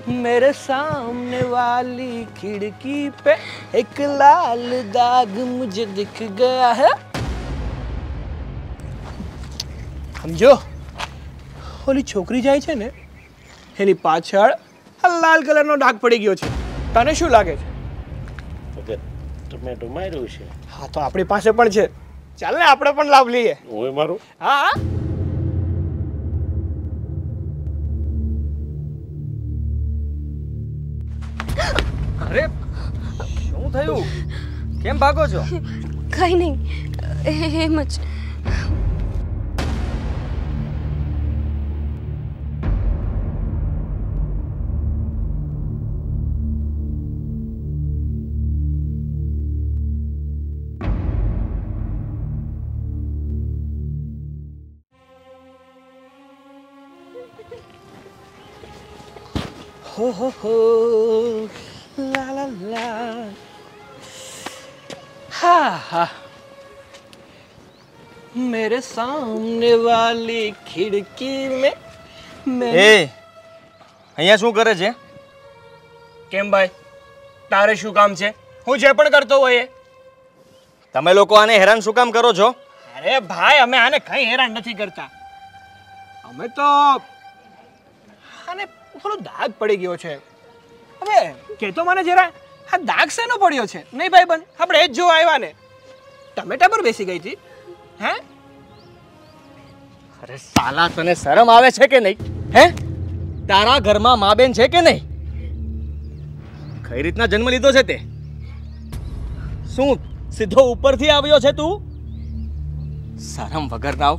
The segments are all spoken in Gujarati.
मेरे सामने वाली खिड़की पे एक लाल दाग मुझे दिख गया है। समझो, ઓલી છોકરી જાય છે ને એની પાછળ આ લાલ કલરનો ડાઘ પડી ગયો છે. તને શું લાગે છે? ટમેટો માર્યું છે. હા તો આપણી પાસે પણ છે. ચાલ ને આપણે પણ લાભ લઈએ. હું મારું. હા અરે શું થયું? કેમ ભાગો છો? કઈ નહીં, એમ જ. हो ला ला ला. हाँ हाँ मेरे सामने वाली खिड़की में मैं. એ અહીંયા શું કરે છે? કેમ ભાઈ, તારે શું કામ છે? હું જે પણ કરતો હોય એ. તમે લોકો આને હેરાન શું કામ કરો છો? અરે ભાઈ, અમે આને કઈ હેરાન નથી કરતા. અમે તો આને થોડો દાગ પડી ગયો છે. હવે કહેતો મને જરા, આ દાગ શેનો પડ્યો છે? નહીં ભાઈ બન, આપણે એ જ જોવા આવ્યા ને. ટમેટા પર બેસી ગઈ હતી. હે? અરે સાલા, તને શરમ આવે છે કે નહીં? હે? તારા ઘરમાં મા બેન છે કે નહીં? કઈ રીતના જન્મ લીધો છે તે? શું સીધો ઉપરથી આવ્યો છે તું? શરમ વગર નાવ.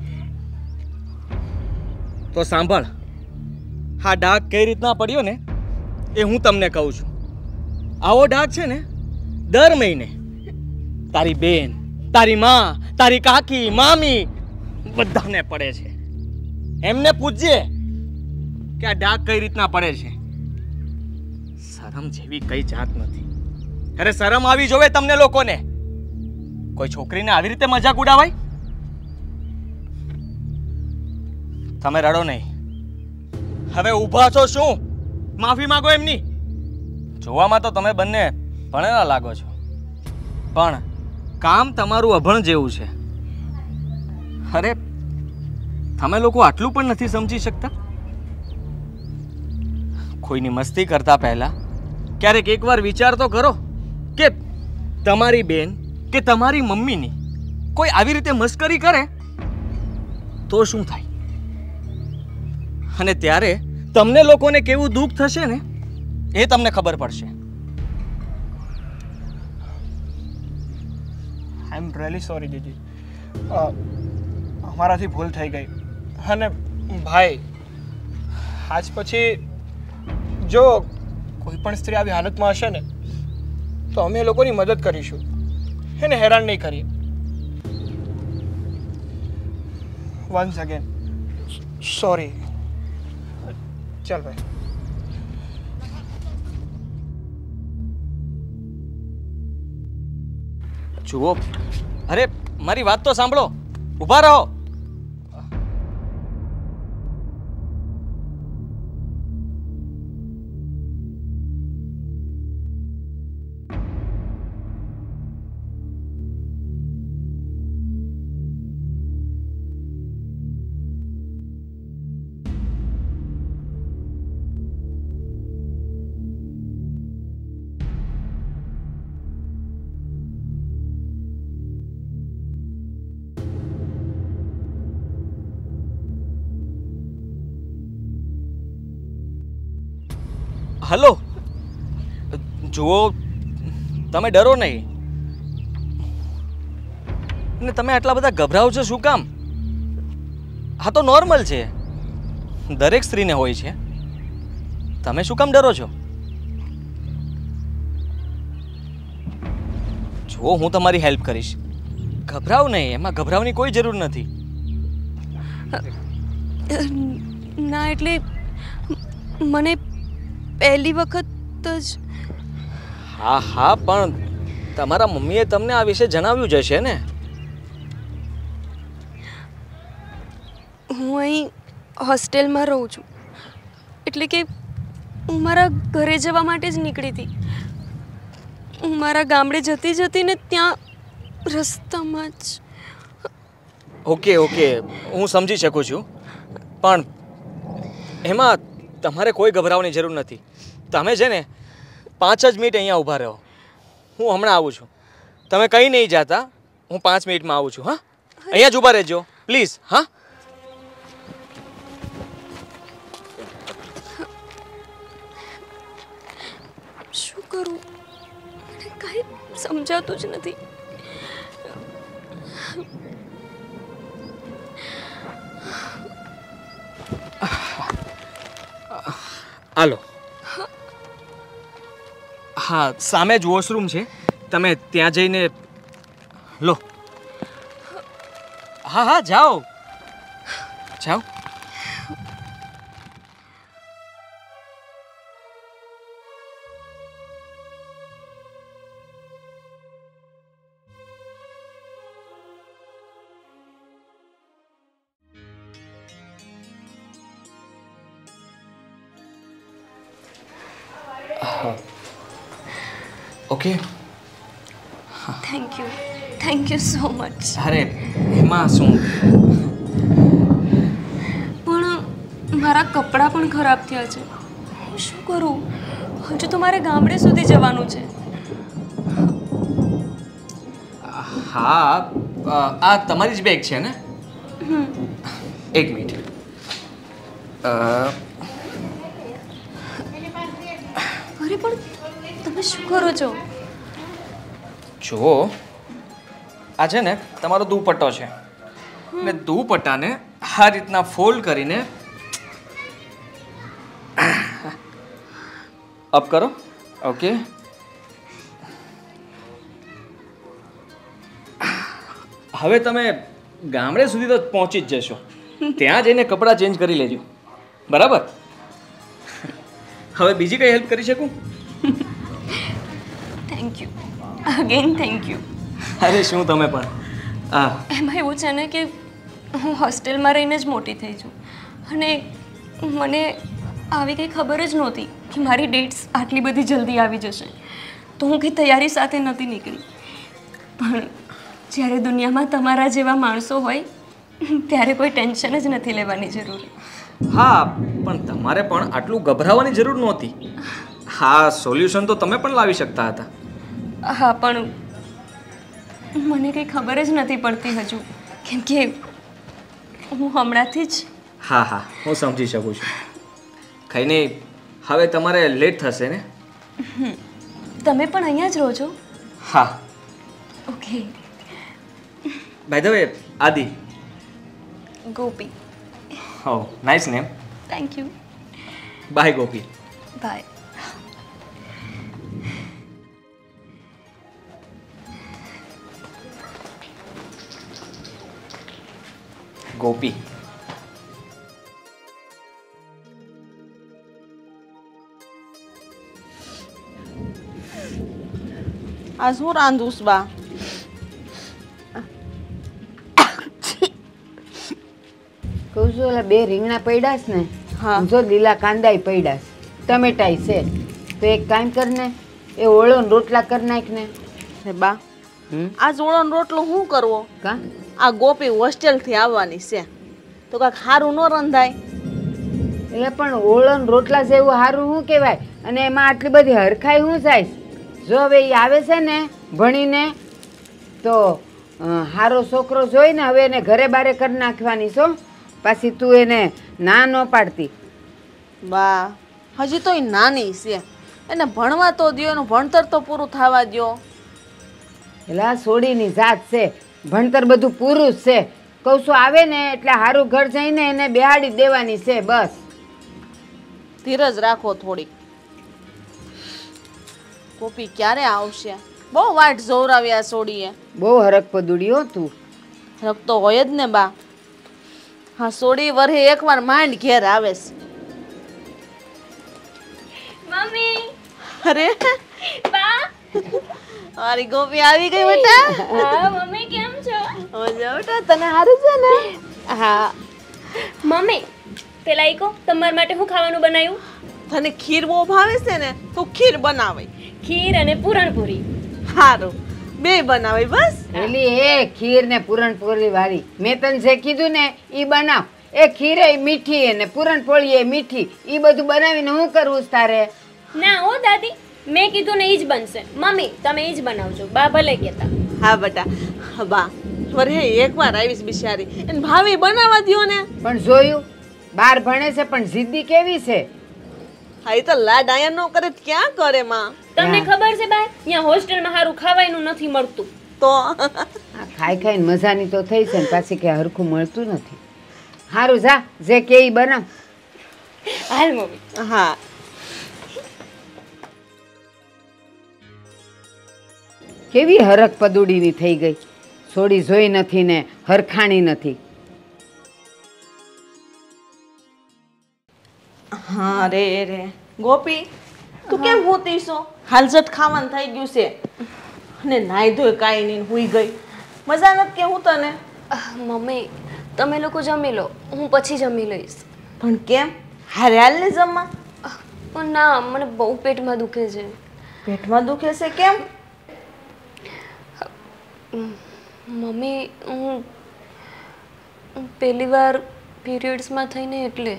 તો સાંભળ, આ ડાઘ કઈ રીતના પડ્યો ને એ હું તમને કહું છું. આવો ડાઘ છે ને દર મહિને તારી બેન, તારી માં, તારી કાકી, મામી બધાને પડે છે. એમને પૂછજે કે આ ડાઘ કઈ રીતના પડે છે. શરમ જેવી કઈ જાત નથી. અરે શરમ આવી જોવે તમને લોકોને. કોઈ છોકરીને આવી રીતે મજાક ઉડાવાય? તમે રડો નહીં. હવે ઊભા છો શું? માફી માંગો એમની. જોવામાં તો તમે બંને ભણેલા લાગો છો, પણ કામ તમારું અભણ જેવું છે. અરે તમે લોકો આટલું પણ નથી સમજી શકતા? કોઈની મસ્તી કરતા પહેલા ક્યારેક એકવાર વિચાર તો કરો કે તમારી બેન કે તમારી મમ્મીની કોઈ આવી રીતે મસ્કરી કરે તો શું થાય? અને ત્યારે તમને લોકોને કેવું દુઃખ થશે ને એ તમને ખબર પડશે. આઈ એમ રિયલી સોરી દીદી. અમારાથી ભૂલ થઈ ગઈ. અને ભાઈ, આજ પછી જો કોઈ પણ સ્ત્રી આવી હાલતમાં હશે ને તો અમે એ લોકોની મદદ કરીશું, એને હેરાન નહીં કરીએ. Once again sorry. ચાલ ભાઈ. જુઓ, અરે મારી વાત તો સાંભળો. ઊભા રહો. હલો, જુઓ, તમે ડરો નહીં. ને તમે આટલા બધા ગભરાઓ છો શું કામ? હા તો નોર્મલ છે, દરેક સ્ત્રીને હોય છે. તમે શું કામ ડરો છો? જુઓ, હું તમારી હેલ્પ કરીશ. ગભરાવ નહીં, એમાં ગભરાવની કોઈ જરૂર નથી. ના એટલે મને પહેલી વખત જ. હા હા, પણ તમારા મમ્મીએ તમને આ વિશે જણાવ્યું જ હશે ને? હું અહીં હોસ્ટેલમાં રહું છું, એટલે કે હું મારા ઘરે જવા માટે જ નીકળી હતી. હું મારા ગામડે જતી જતી ને ત્યાં રસ્તામાં જ. ઓકે ઓકે, હું સમજી શકું છું, પણ એમાં તમારે કોઈ ગભરાવાની જરૂર નથી. તમે છે ને 5 જ મિનિટ અહીંયા ઊભા રહો, હું હમણાં આવું છું. તમે કંઈ નહીં જાતા, હું 5 મિનિટમાં આવું છું. હા, અહીંયા જ ઊભા રહેજો પ્લીઝ. હા, શું કરું મને કાંઈ સમજાતું જ નથી. હાલો. હા, સામે જ વોશરૂમ છે, તમે ત્યાં જઈને લો. હા હા, જાઓ જાઓ. Okay, thank you so much. અરે એમાં શું? પણ મારા કપડાં પણ ખરાબ થયા છે. હું શું કરું? હજુ તો મારે ગામડે સુધી જવાનું છે. હા, આ તમારી જ બેગ છે ને? એક મિનિટ. અરે પણ તમે શું કરો છો? જુઓ, આ છે ને તમારો દુપટ્ટો છે, ને દુપટ્ટાને આ રીતના ફોલ્ડ કરીને અપ કરો. ઓકે, હવે તમે ગામડે સુધી તો પહોંચી જ જશો. ત્યાં જઈને કપડાં ચેન્જ કરી લેજો, બરાબર? હવે બીજી કઈ હેલ્પ કરી શકું? Thank you again. Thank you. અરે શું તમે પણ. હા, એમાં એવું છે ને કે હું હોસ્ટેલમાં રહીને જ મોટી થઈ છું, અને મને આવી કંઈ ખબર જ નહોતી કે મારી ડેટ્સ આટલી બધી જલ્દી આવી જશે. તો હું કંઈ તૈયારી સાથે નહોતી નીકળી. પણ જ્યારે દુનિયામાં તમારા જેવા માણસો હોય ત્યારે કોઈ ટેન્શન જ નથી લેવાની જરૂર. હા, પણ તમારે પણ આટલું ગભરાવાની જરૂર નહોતી. હા, સોલ્યુશન તો તમે પણ લાવી શકતા હતા. હા, પણ મને કંઈ ખબર જ નથી પડતી હજુ, કેમ કે હું હમણાંથી જ. હા હા, હું સમજી શકું છું. કંઈ નહીં, હવે તમારે લેટ થશે ને? તમે પણ અહીંયા જ રહો છો? હા. Okay. By the way, Adi. Gopi. હો, nice name. Thank you. Bye Gopi. Bye. Gopi. આ શું રાંધુસ બા? કહું છું ઓલા 2 રીંગણા પડ્યા ને, હા. જો લીલા કાંદાય પડ્યા, ટમેટાય છે, તો એક કામ કર ને, એ ઓળો ને રોટલા કરી નાખ ને. હે બા, આ જોડો રોટલો શું કરવો? કા આ ગોપી હોસ્ટેલ થી આવવાની છે, તો કાંઈક સારું ન રંધાય? એટલે પણ ઓળો ને રોટલા જેવું સારું શું કહેવાય? અને એમાં આટલી બધી હરખાઈ શું થાય? જો હવે એ આવે છે ને ભણીને, તો સારો છોકરો જોઈને હવે એને ઘરે બારે કરી નાખવાની છો. પાછી તું એને ના ન પાડતી. બા, હજી તો એ નાની છે, એને ભણવા તો દ્યો, એનું ભણતર તો પૂરું થવા દ્યો. એટલે આ સોડીની જાત છે, ભણતર બધું પૂરું જ છે. કહું છું આવે ને એટલે સારું ઘર જઈને એને બેહાડી દેવાની છે, બસ. ધીરજ રાખો થોડીક. ગોપી ક્યારે આવશે? બહુ વાટ જોવરાવ્યા સોડીએ. બહુ હરખ પદુડી હો તું. રખતો હોય જ ને બા. હા, સોડી વરહે એકવાર માંડ ઘેર આવે છે. મમ્મી. અરે બા. મારી ગોપી આવી ગઈ બેટા. હા મમ્મી, કેમ છો? મજા બેટા, તને સારું છે ને? હા. મમ્મી, પેલા ઈ કહો, તમારા માટે હું ખાવાનું બનાવ્યું? તને ખીર બહુ ભાવે છે ને, તું ખીર બનાવે. ખીર અને પૂરણપૂરી. સારું, બે બનાવે બસ. પેલી એ ખીર ને પૂરણપોળી વાળી મેં તને જે કીધું ને ઈ બનાવ. એ ખીર એ મીઠી અને પૂરણપોળી એ મીઠી, ઈ બધું બનાવીને હું કરવું છે તારે? ના હો દાદી, મેં કીધું ને ઈ જ બનશે. મમ્મી તમે ઈ જ બનાવજો, બા ભલે કહેતા. હા બેટા, બા વરે એકવાર આવીશ બિચારી, એને ભાવે બનાવવા દ્યો ને. પણ જોયું, બાર ભણે છે પણ જિદ્દી કેવી છે. હા, એ તો લાડ આયા ન કરે તો ક્યાં કરે માં. તમને ખબર છે બા, અહીંયા હોસ્ટેલમાં સારું ખાવાનું નથી મળતું. તો આ ખાઈ ખાઈને મજાની તો થઈ છે ને પાછી કે હરખું મળતું નથી. સારું જા, જે કે ઈ બનાવ. હાલ મમ્મી. હા, કેવી હરખ પદુડીની થઈ ગઈ. છોડી જોઈ નથી ને હરખાણી નથી. હા રે રે ગોપી, તું કેમ હોતી છો? હાલજત ખાવાનું થઈ ગયું છે અને નાઈ ધોઈ કાંઈ નહીં હુઈ ગઈ. મજા નથી કે હું તને? મમ્મી તમે લોકો જમી લો, હું પછી જમી લઈશ. પણ કેમ? હારે હાલ ને જમવા. પણ ના, મને બહુ પેટમાં દુખે છે. પેટમાં દુખે છે કેમ? મમ્મી હું પહેલી વાર પીરિયડ્સમાં થઈને એટલે.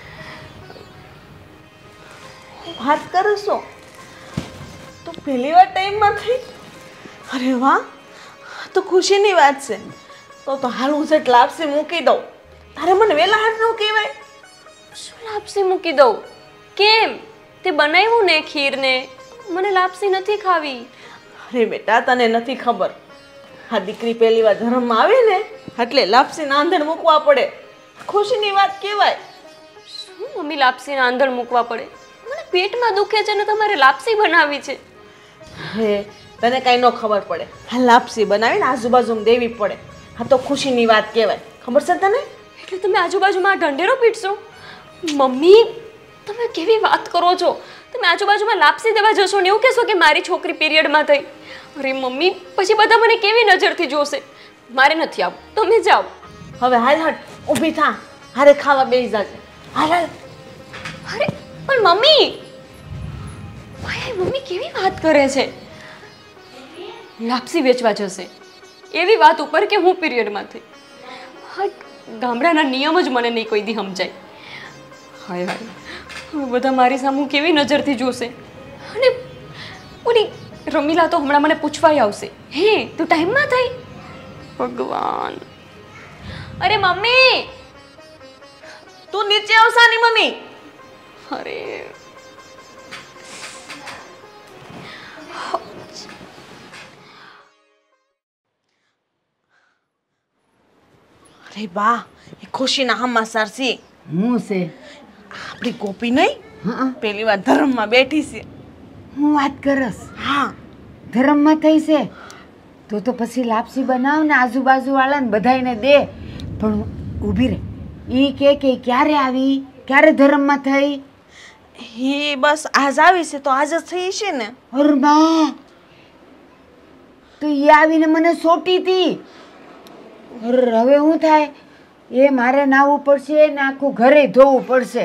વાત કરો છો? તો પહેલી વાર ટાઈમમાં થઈ? અરે વાહ, તો ખુશીની વાત છે. તો હાલ હું સેટ લાપસી મૂકી દઉં. તારે મને વેલા હાથ ન કહેવાય. શું લાપસી મૂકી દઉં? કેમ? તે બનાવ્યું ને ખીરને, મને લાપસી નથી ખાવી. અરે બેટા, તને નથી ખબર. આ દીકરી પહેલી વાર ધર્મમાં આવે ને એટલે લાપસીના આંધણ મૂકવા પડે. ખુશીની વાત કહેવાય. શું મમ્મી લાપસીના આંધણ મૂકવા પડે? મને પેટમાં દુખે છે ને તમારે લાપસી બનાવી છે. હે, તને કાંઈ ન ખબર પડે. હા, લાપસી બનાવીને આજુબાજુમાં દેવી પડે. હા, તો ખુશીની વાત કહેવાય. ખબર છે તને? એટલે તમે આજુબાજુમાં ઢંઢેરો પીટશો? મમ્મી તમે કેવી વાત કરો છો? તમે આજુબાજુમાં લાપસી દેવા જશો ને એવું કહેશો કે મારી છોકરી પીરિયડમાં થઈ? અરે મમ્મી, પછી બધા મને કેવી નજરથી જોશે? મારે નથી આવું, તમે જાઓ. હવે હાલ હટ, ઊભી થા. હારે ખાવા બેસી જાજે. હાલ હાલ. અરે પણ મમ્મી, મમ્મી કેવી વાત કરે છે? લાપસી વેચવા જશે એવી વાત ઉપર કે હું પીરિયડમાં થઈ? હા, ગામડાના નિયમ જ મને નહીં કોઈ દી સમજાય. હાય હાય, હવે બધા મારી સામે કેવી નજરથી જોશે? અને ઓલી રમીલા તો હમણાં મને પૂછવાય આવશે, હે તું ટાઈમમાં થઈ? ભગવાન. અરે મમ્મી, તું નીચે આવસાની મમ્મી. અરે અરે બા, એ ખુશીના હમાસાર છે. હું છે? આપણી ગોપી નહીં, હા, પેલી વાર ધર્મમાં બેઠી છે. હું વાત કરસ? હા, ધર્મમાં થઈ છે તો પછી લાપસી બનાવ ને આજુબાજુ વાળાને બધાઈને દે. પણ ઊભી રહે, ઈ કે ક્યારે આવી, ક્યારે ધર્મમાં થઈ? એ બસ આજ આવી છે તો આજ જ થઈ છે ને. અરબા, તો એ આવીને મને સોટી હતી. હવે શું થાય? એ મારે નાવું પડશે ને આખું ઘરે ધોવું પડશે.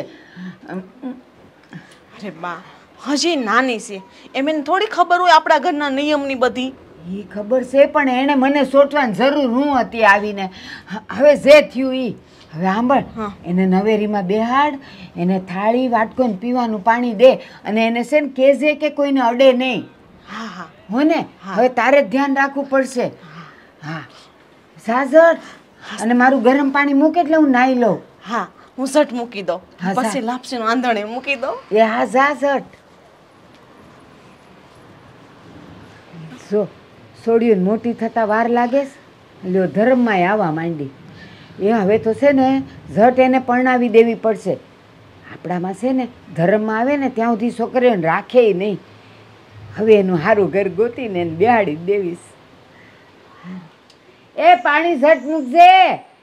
અરે બા, હજી નાની છે, એમ એને થોડી ખબર હોય આપણા ઘરના નિયમની બધી. એ ખબર છે પણ એણે મને સોટવાની જરૂર હું હતી આવીને. હવે જે થયું ઈ હવે સાંભળ. એને નવેરીમાં બેહાડ, એને થાળી વાટકો ને પીવાનું પાણી દે અને એને છે ને કહેજે કે કોઈને અડે નહીં. હા હા, હો ને? હવે તારે જ ધ્યાન રાખવું પડશે. હા, સાજર. અને મારું ગરમ પાણી મૂકે એટલે હું નાઈ લઉં. હા, હું સટ મૂકી દઉં, હા, જા. પછી લાપસીનું આંધણે મૂકી દઉં. એ હા, જા સટ. જો છોડ્યું મોટી થતા વાર લાગે છે. લ્યો ધર્મમાં આવવા માંડી. એ હવે તો છે ને ઝટ એને પરણાવી દેવી પડશે. આપણામાં છે ને ધર્મમાં આવે ને ત્યાં સુધી છોકરીઓને રાખે નહીં. હવે એનું સારું ઘર ગોતીને એને બેહાડી દેવીશ. એ પાણી ઝટ મૂકજે.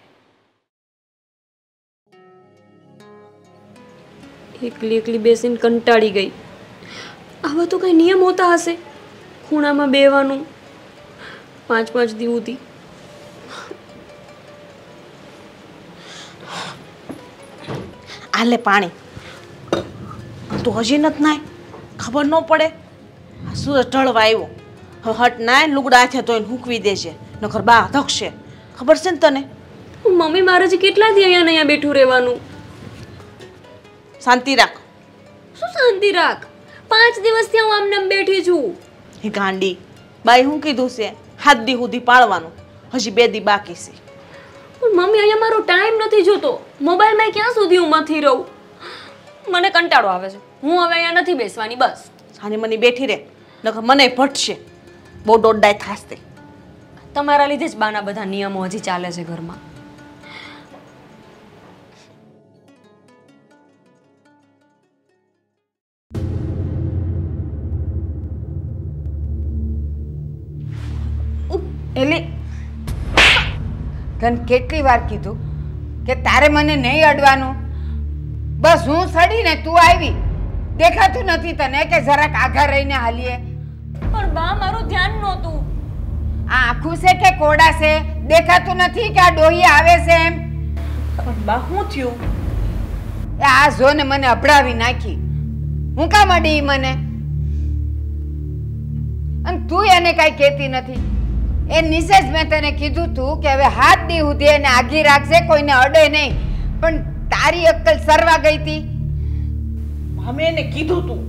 એકલી એકલી બેસીને કંટાળી ગઈ. આવા તો કઈ નિયમ હોતા હશે? ખૂણામાં બેવાનું 5-5 દી સુધી. આલે પાણી. તું હજી નથી નાય? ખબર ન પડે? આ સૂરજ ઢળવા આવ્યો. હવે હટ નાય, લુગડા હાથે ધોઈને હૂકવી દેજે, નકર બા ધકશે. ખબર છે ને તને? મમ્મી મારે જે કેટલા દી અહીંયા ને અહીંયા બેઠું રહેવાનું? શાંતિ રાખ. શું શાંતિ રાખ? 5 દિવસથી હું આમને આમ બેઠી છું. હે ગાંડી, બાઈ હું કીધું છે 7 દી સુધી પાળવાનું, હજી 2 દી બાકી છે. પણ મમ્મી અહીંયા મારો ટાઈમ નથી જોતો. મોબાઈલમાં ક્યાં સુધી હું મથી રહું? મને કંટાળો આવે છે. હું હવે અહીંયા નથી બેસવાની બસ. સાની મની બેઠી રહે, નકર મને ભટશે. બહુ દોડદાય થાશે. તમારા લીધે જ બાના બધા નિયમો હજી ચાલે છે ઘરમાં. એલી તને કેટલી વાર કીધું કે તારે મને નહીં અડવાનું? બસ હું સડીને તું આવી. દેખાતું નથી તને કે જરાક આઘા રહીને હાલીએ? પણ બા મારું ધ્યાન નહોતું. આ આખું છે કે કોડા છે? દેખાતું નથી કે આ ડોહી આવે છે એમ? પણ બા શું થયું? આ જો ને મને અભડાવી નાખી. હું કામ અડી મને? અને તું એને કાંઈ કહેતી નથી. એ નિશે જ મેં તને કીધું તું કે હવે 7 દી સુધી એને આગી રાખજે, કોઈને અડે નહીં. પણ તારી અક્કલ સરવા ગઈ હતી. અમે એને કીધું તું.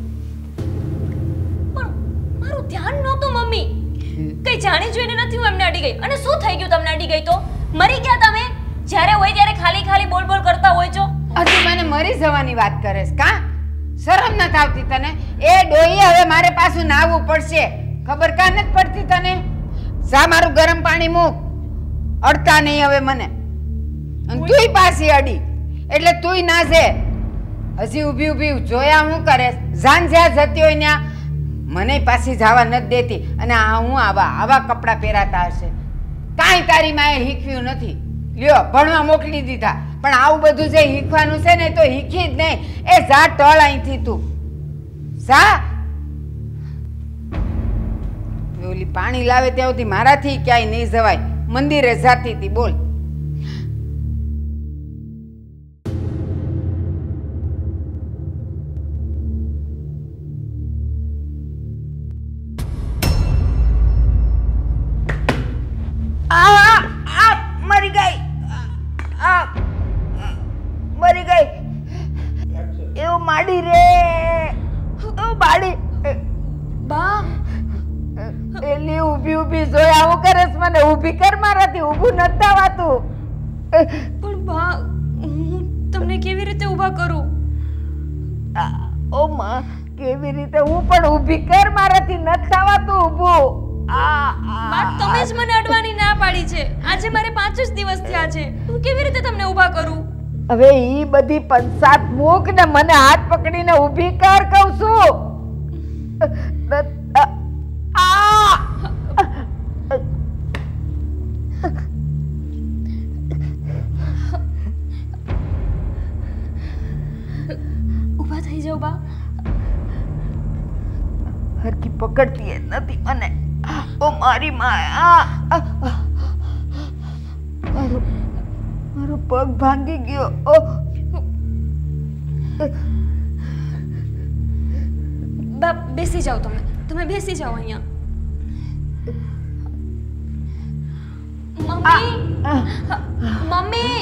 પણ મારું ધ્યાન નહોતું મમ્મી. કઈ જાણી જોઈને નથી હું એમને અડી ગઈ. અને શું થઈ ગયું તમને અડી ગઈ તો? મરી ગયા તમે? જ્યારે હોય ત્યારે ખાલી ખાલી બોલ બોલ કરતા હોય છો. હજી મને મરી જવાની વાત કરેસ કા? શરમ નથી આવતી તને? એ ડોહી હવે મારે પાછું નાહવું પડશે. ખબર કા નથી પડતી તને? જા મારું ગરમ પાણી મૂક. અડતા નહીં હવે મને. અને તુંય પાછી અડી એટલે તુંય નાશે. હજી ઊભી ઊભી જોયા હું કરે? જાન જ્યાં જતી હોય ત્યાં મને પાછી જવા નથી દેતી. અને આ હું આવા કપડાં પહેરાતા હશે. કાંઈ તારી માએ શીખ્યું નથી. લ્યો ભણવા મોકલી દીધા, પણ આવું બધું જે શીખવાનું છે ને તો શીખી જ નહીં. એ જા ટળ અહીંથી તું જા. ઓલી પાણી લાવે ત્યાં સુધી મારાથી ક્યાંય નહીં જવાય. મંદિરે જાતી હતી બોલ. મરી ગઈ. મરી ગઈ. એવું માડી રે, બાડી. બા એલી ઊભી ઊભી જોયા હું કરેસ? મને ઊભી કર, મારાથી ઊભું નથી થવાતું. પણ બા હું તમને કેવી રીતે ઊભા કરું? ઓ માં, કેવી રીતે? હું પણ ઊભી કર, મારાથી નથી થવાતું ઊભું. બા તમે જ મને અડવાની ના પાડી છે. આજે મારે 5 જ દિવસ થયા છે. હું કેવી રીતે તમને ઊભા કરું? હવે ઈ બધી પંચાત મૂક ને મને હાથ પકડીને ઊભી કર કહું છું. ઊભા થઈ જાઓ બા. હરકી પકડતી જ નથી મને. ઓ મારી માં, મારો પગ ભાંગી ગયો. બા બેસી જાઓ. તમે બેસી જાઓ અહીંયા. મમ્મી,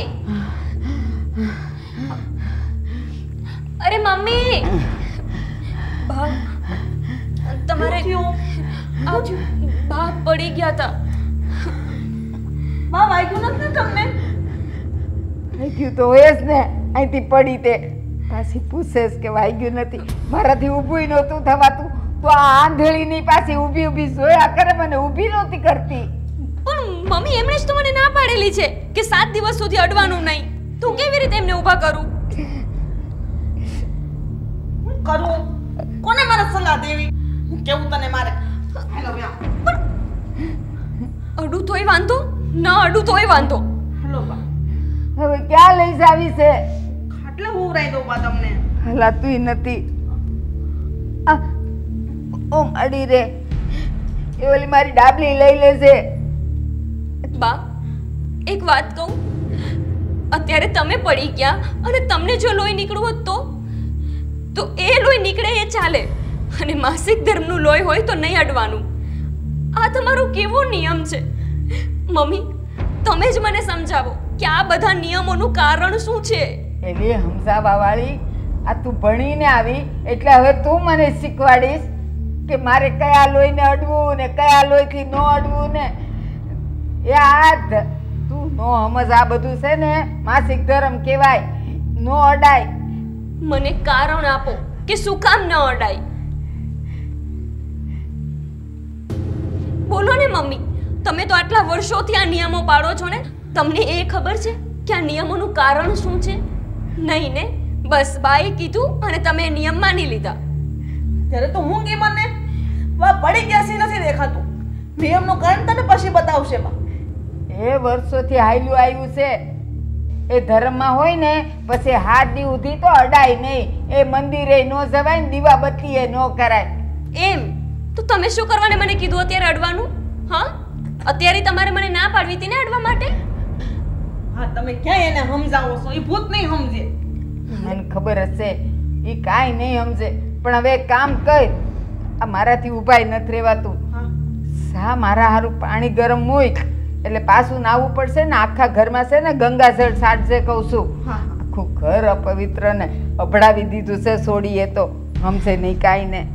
અરે મમ્મી. બા તમારે બા પડી ગયા હતા. બા વાગ્યું નથી તમને? વાગ્યું તો હોય જ ને. અહીંથી પડી તે પાછી પૂછેસ કે વાગ્યું નથી. મારાથી ઊભું નહોતું થવાતું તો આ આંધળીની પાછી ઊભી ઊભી જોયા કરે, મને ઊભી નહોતી કરતી. પણ મમ્મી એમણે જ તો મને ના પાડેલી છે કે 7 દિવસ સુધી અડવાનું નહીં. તું કેવી રીતે એમને ઊભા કરું? કરું કોને મારે સલાહ દેવી? હું કેવું તને મારે? હેલો બ્યા. અડું તોય વાંધો, ના અડું તોય વાંધો. હેલો બા. હવે ક્યાં લઈ જાવી છે? ખાટલે ઉવરાઈ દઉં બા તમને. હલાતુંય નથી. ઓમ અડી રે. એ ઓલી મારી ડાબલી લઈ લેજે. બા એક વાત કહું, અત્યારે તમે પડી ગયા અને તમને જો લોહી નીકળવું હોત તો એ લોહી નીકળે એ ચાલે, અને માસિક ધર્મનું લોહી હોય તો નહીં અડવાનું. આ તમારો કેવો નિયમ છે? મમ્મી, તમે જ મને સમજાવો કે આ બધા નિયમોનું કારણ શું છે? એવી હમસાવા વાળી, આ તું ભણીને આવી એટલે હવે તું મને શીખવાડીશ કે મારે કયા લોહીને અડવું ને કયા લોહીથી ન અડવું ને. એ તું નો સમજ. આ બધું છે ને માસિક ધર્મ કહેવાય, નો અડાય. મને કારણ આપો કે શું કામ ન અડાય. બોલો ને મમ્મી, તમે તો આટલા વર્ષોથી આ નિયમો પાડો છો ને, તમને એ ખબર છે કે આ નિયમોનું કારણ શું છે? નહીં ને? બસ બાએ કીધું અને તમે નિયમ માની લીધા. ત્યારે તો હું કે મને વા પડી ગયા સી નથી દેખાતું. નિયમનું કારણ તને પછી બતાવશે બા. એ વર્ષોથી હાલ્યું આવ્યું છે. એ ધર્મમાં હોય ને પછી હાથ દી ઉધી તો અડાય નહીં. એ મંદિરે ન જવાય ને દીવા બત્તીએ ન કરાય. એમ તો તમે શું કરવાને મને કીધું અત્યારે અડવાનું? હા, અત્યારે તમારે મને ના પાડવી હતી ને અડવા માટે. હા, તમે ક્યાં એને સમજાવો છો? એ ભૂત નહીં સમજે. મને ખબર હશે એ કાંઈ નહીં સમજે. પણ હવે કામ કર, આ મારાથી ઉભાય નથી રહેવાતું. સા મારા હારું પાણી ગરમ મૂક એટલે પાછું નાવું પડશે ને. આખા ઘરમાં છે ને ગંગાજળ છાંટજે કહું છું. આખું ઘર અપવિત્ર ને અભડાવી દીધું છે. છોડીએ તો સમજે નહીં કાંઈ ને.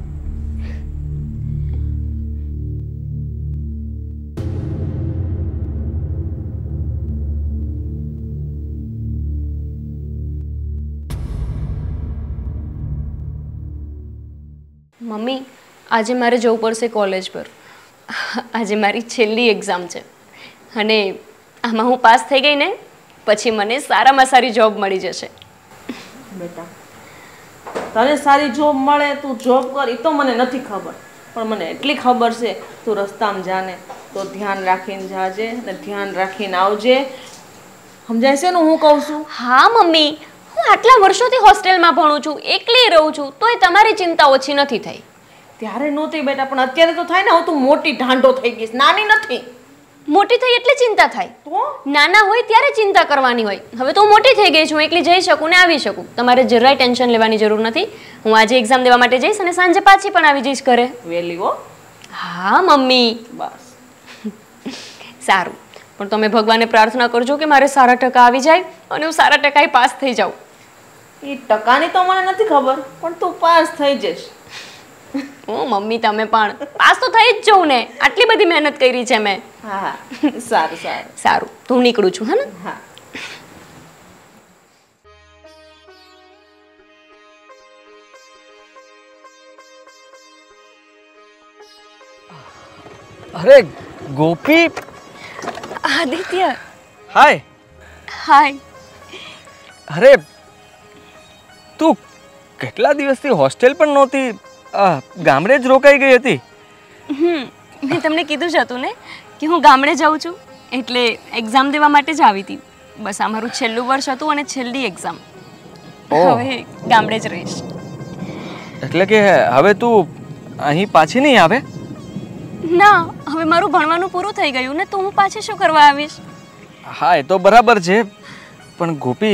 મમ્મી, આજે મારે જવું પડશે કોલેજ પર. આજે મારી છેલ્લી એક્ઝામ છે, અને આમાં હું પાસ થઈ ગઈ ને પછી મને સારામાં સારી જોબ મળી જશે. બેટા, તને સારી જોબ મળે, તું જોબ કર, એ તો મને નથી ખબર. પણ મને એટલી ખબર છે, તું રસ્તામાં જાને તો ધ્યાન રાખીને જાજે ને ધ્યાન રાખીને આવજે. સમજાય છે ને હું કહું છું? હા મમ્મી, હું આટલા વર્ષોથી હોસ્ટેલમાં ભણું છું, એકલી રહું છું, તોય તમારી ચિંતા ઓછી નથી થઈ. ત્યારે નહોતી બેટા, પણ અત્યારે તો થાય ને. હવે તું મોટી ઢાંઢો થઈ ગઈશ, નાની નથી. મોટી થઈ એટલે ચિંતા થાય. તો નાના હોય ત્યારે ચિંતા કરવાની હોય. હવે તો હું મોટી થઈ ગઈ છું, એકલી જઈ શકું ને આવી શકું. તમારે જરાય ટેન્શન લેવાની જરૂર નથી. હું આજે એક્ઝામ દેવા માટે જઈશ અને સાંજે પાછી પણ આવી જઈશ ઘરે. વેલી હો. હા મમ્મી. બસ સારું, પણ તમે ભગવાનને પ્રાર્થના કરજો કે મારે સારા ટકા આવી જાય અને હું સારા ટકાએ પાસ થઈ જાઉં. એ ટકાની તો મને નથી ખબર, પણ તું પાસ થઈ જઈશ. ઓ મમ્મી, તમે પણ પાસ તો થઈ જ જવું ને. આટલી બધી મહેનત કરી છે મેં. હા, સારું સારું સારું, તો હું નીકળું છું. હા ને? હા. અરે ગોપી. આદિત્ય. હાય. હાય. અરે તું કેટલા દિવસથી હોસ્ટેલ પણ નહોતી, ગામડે જ રોકાઈ ગઈ હતી. મેં તમને કીધું જ હતું ને કે હું ગામડે જાઉં છું, એટલે એક્ઝામ દેવા માટે જ આવી હતી. બસ આ મારું છેલ્લું વર્ષ હતું અને છેલ્લી એક્ઝામ. હવે ગામડે જ રહીશ. એટલે કે હવે તું અહીં પાછી નહીં આવે? ના, હવે મારું ભણવાનું પૂરું થઈ ગયું ને, તો હું પાછી શું કરવા આવીશ? હા, એ તો બરાબર છે, પણ ગોપી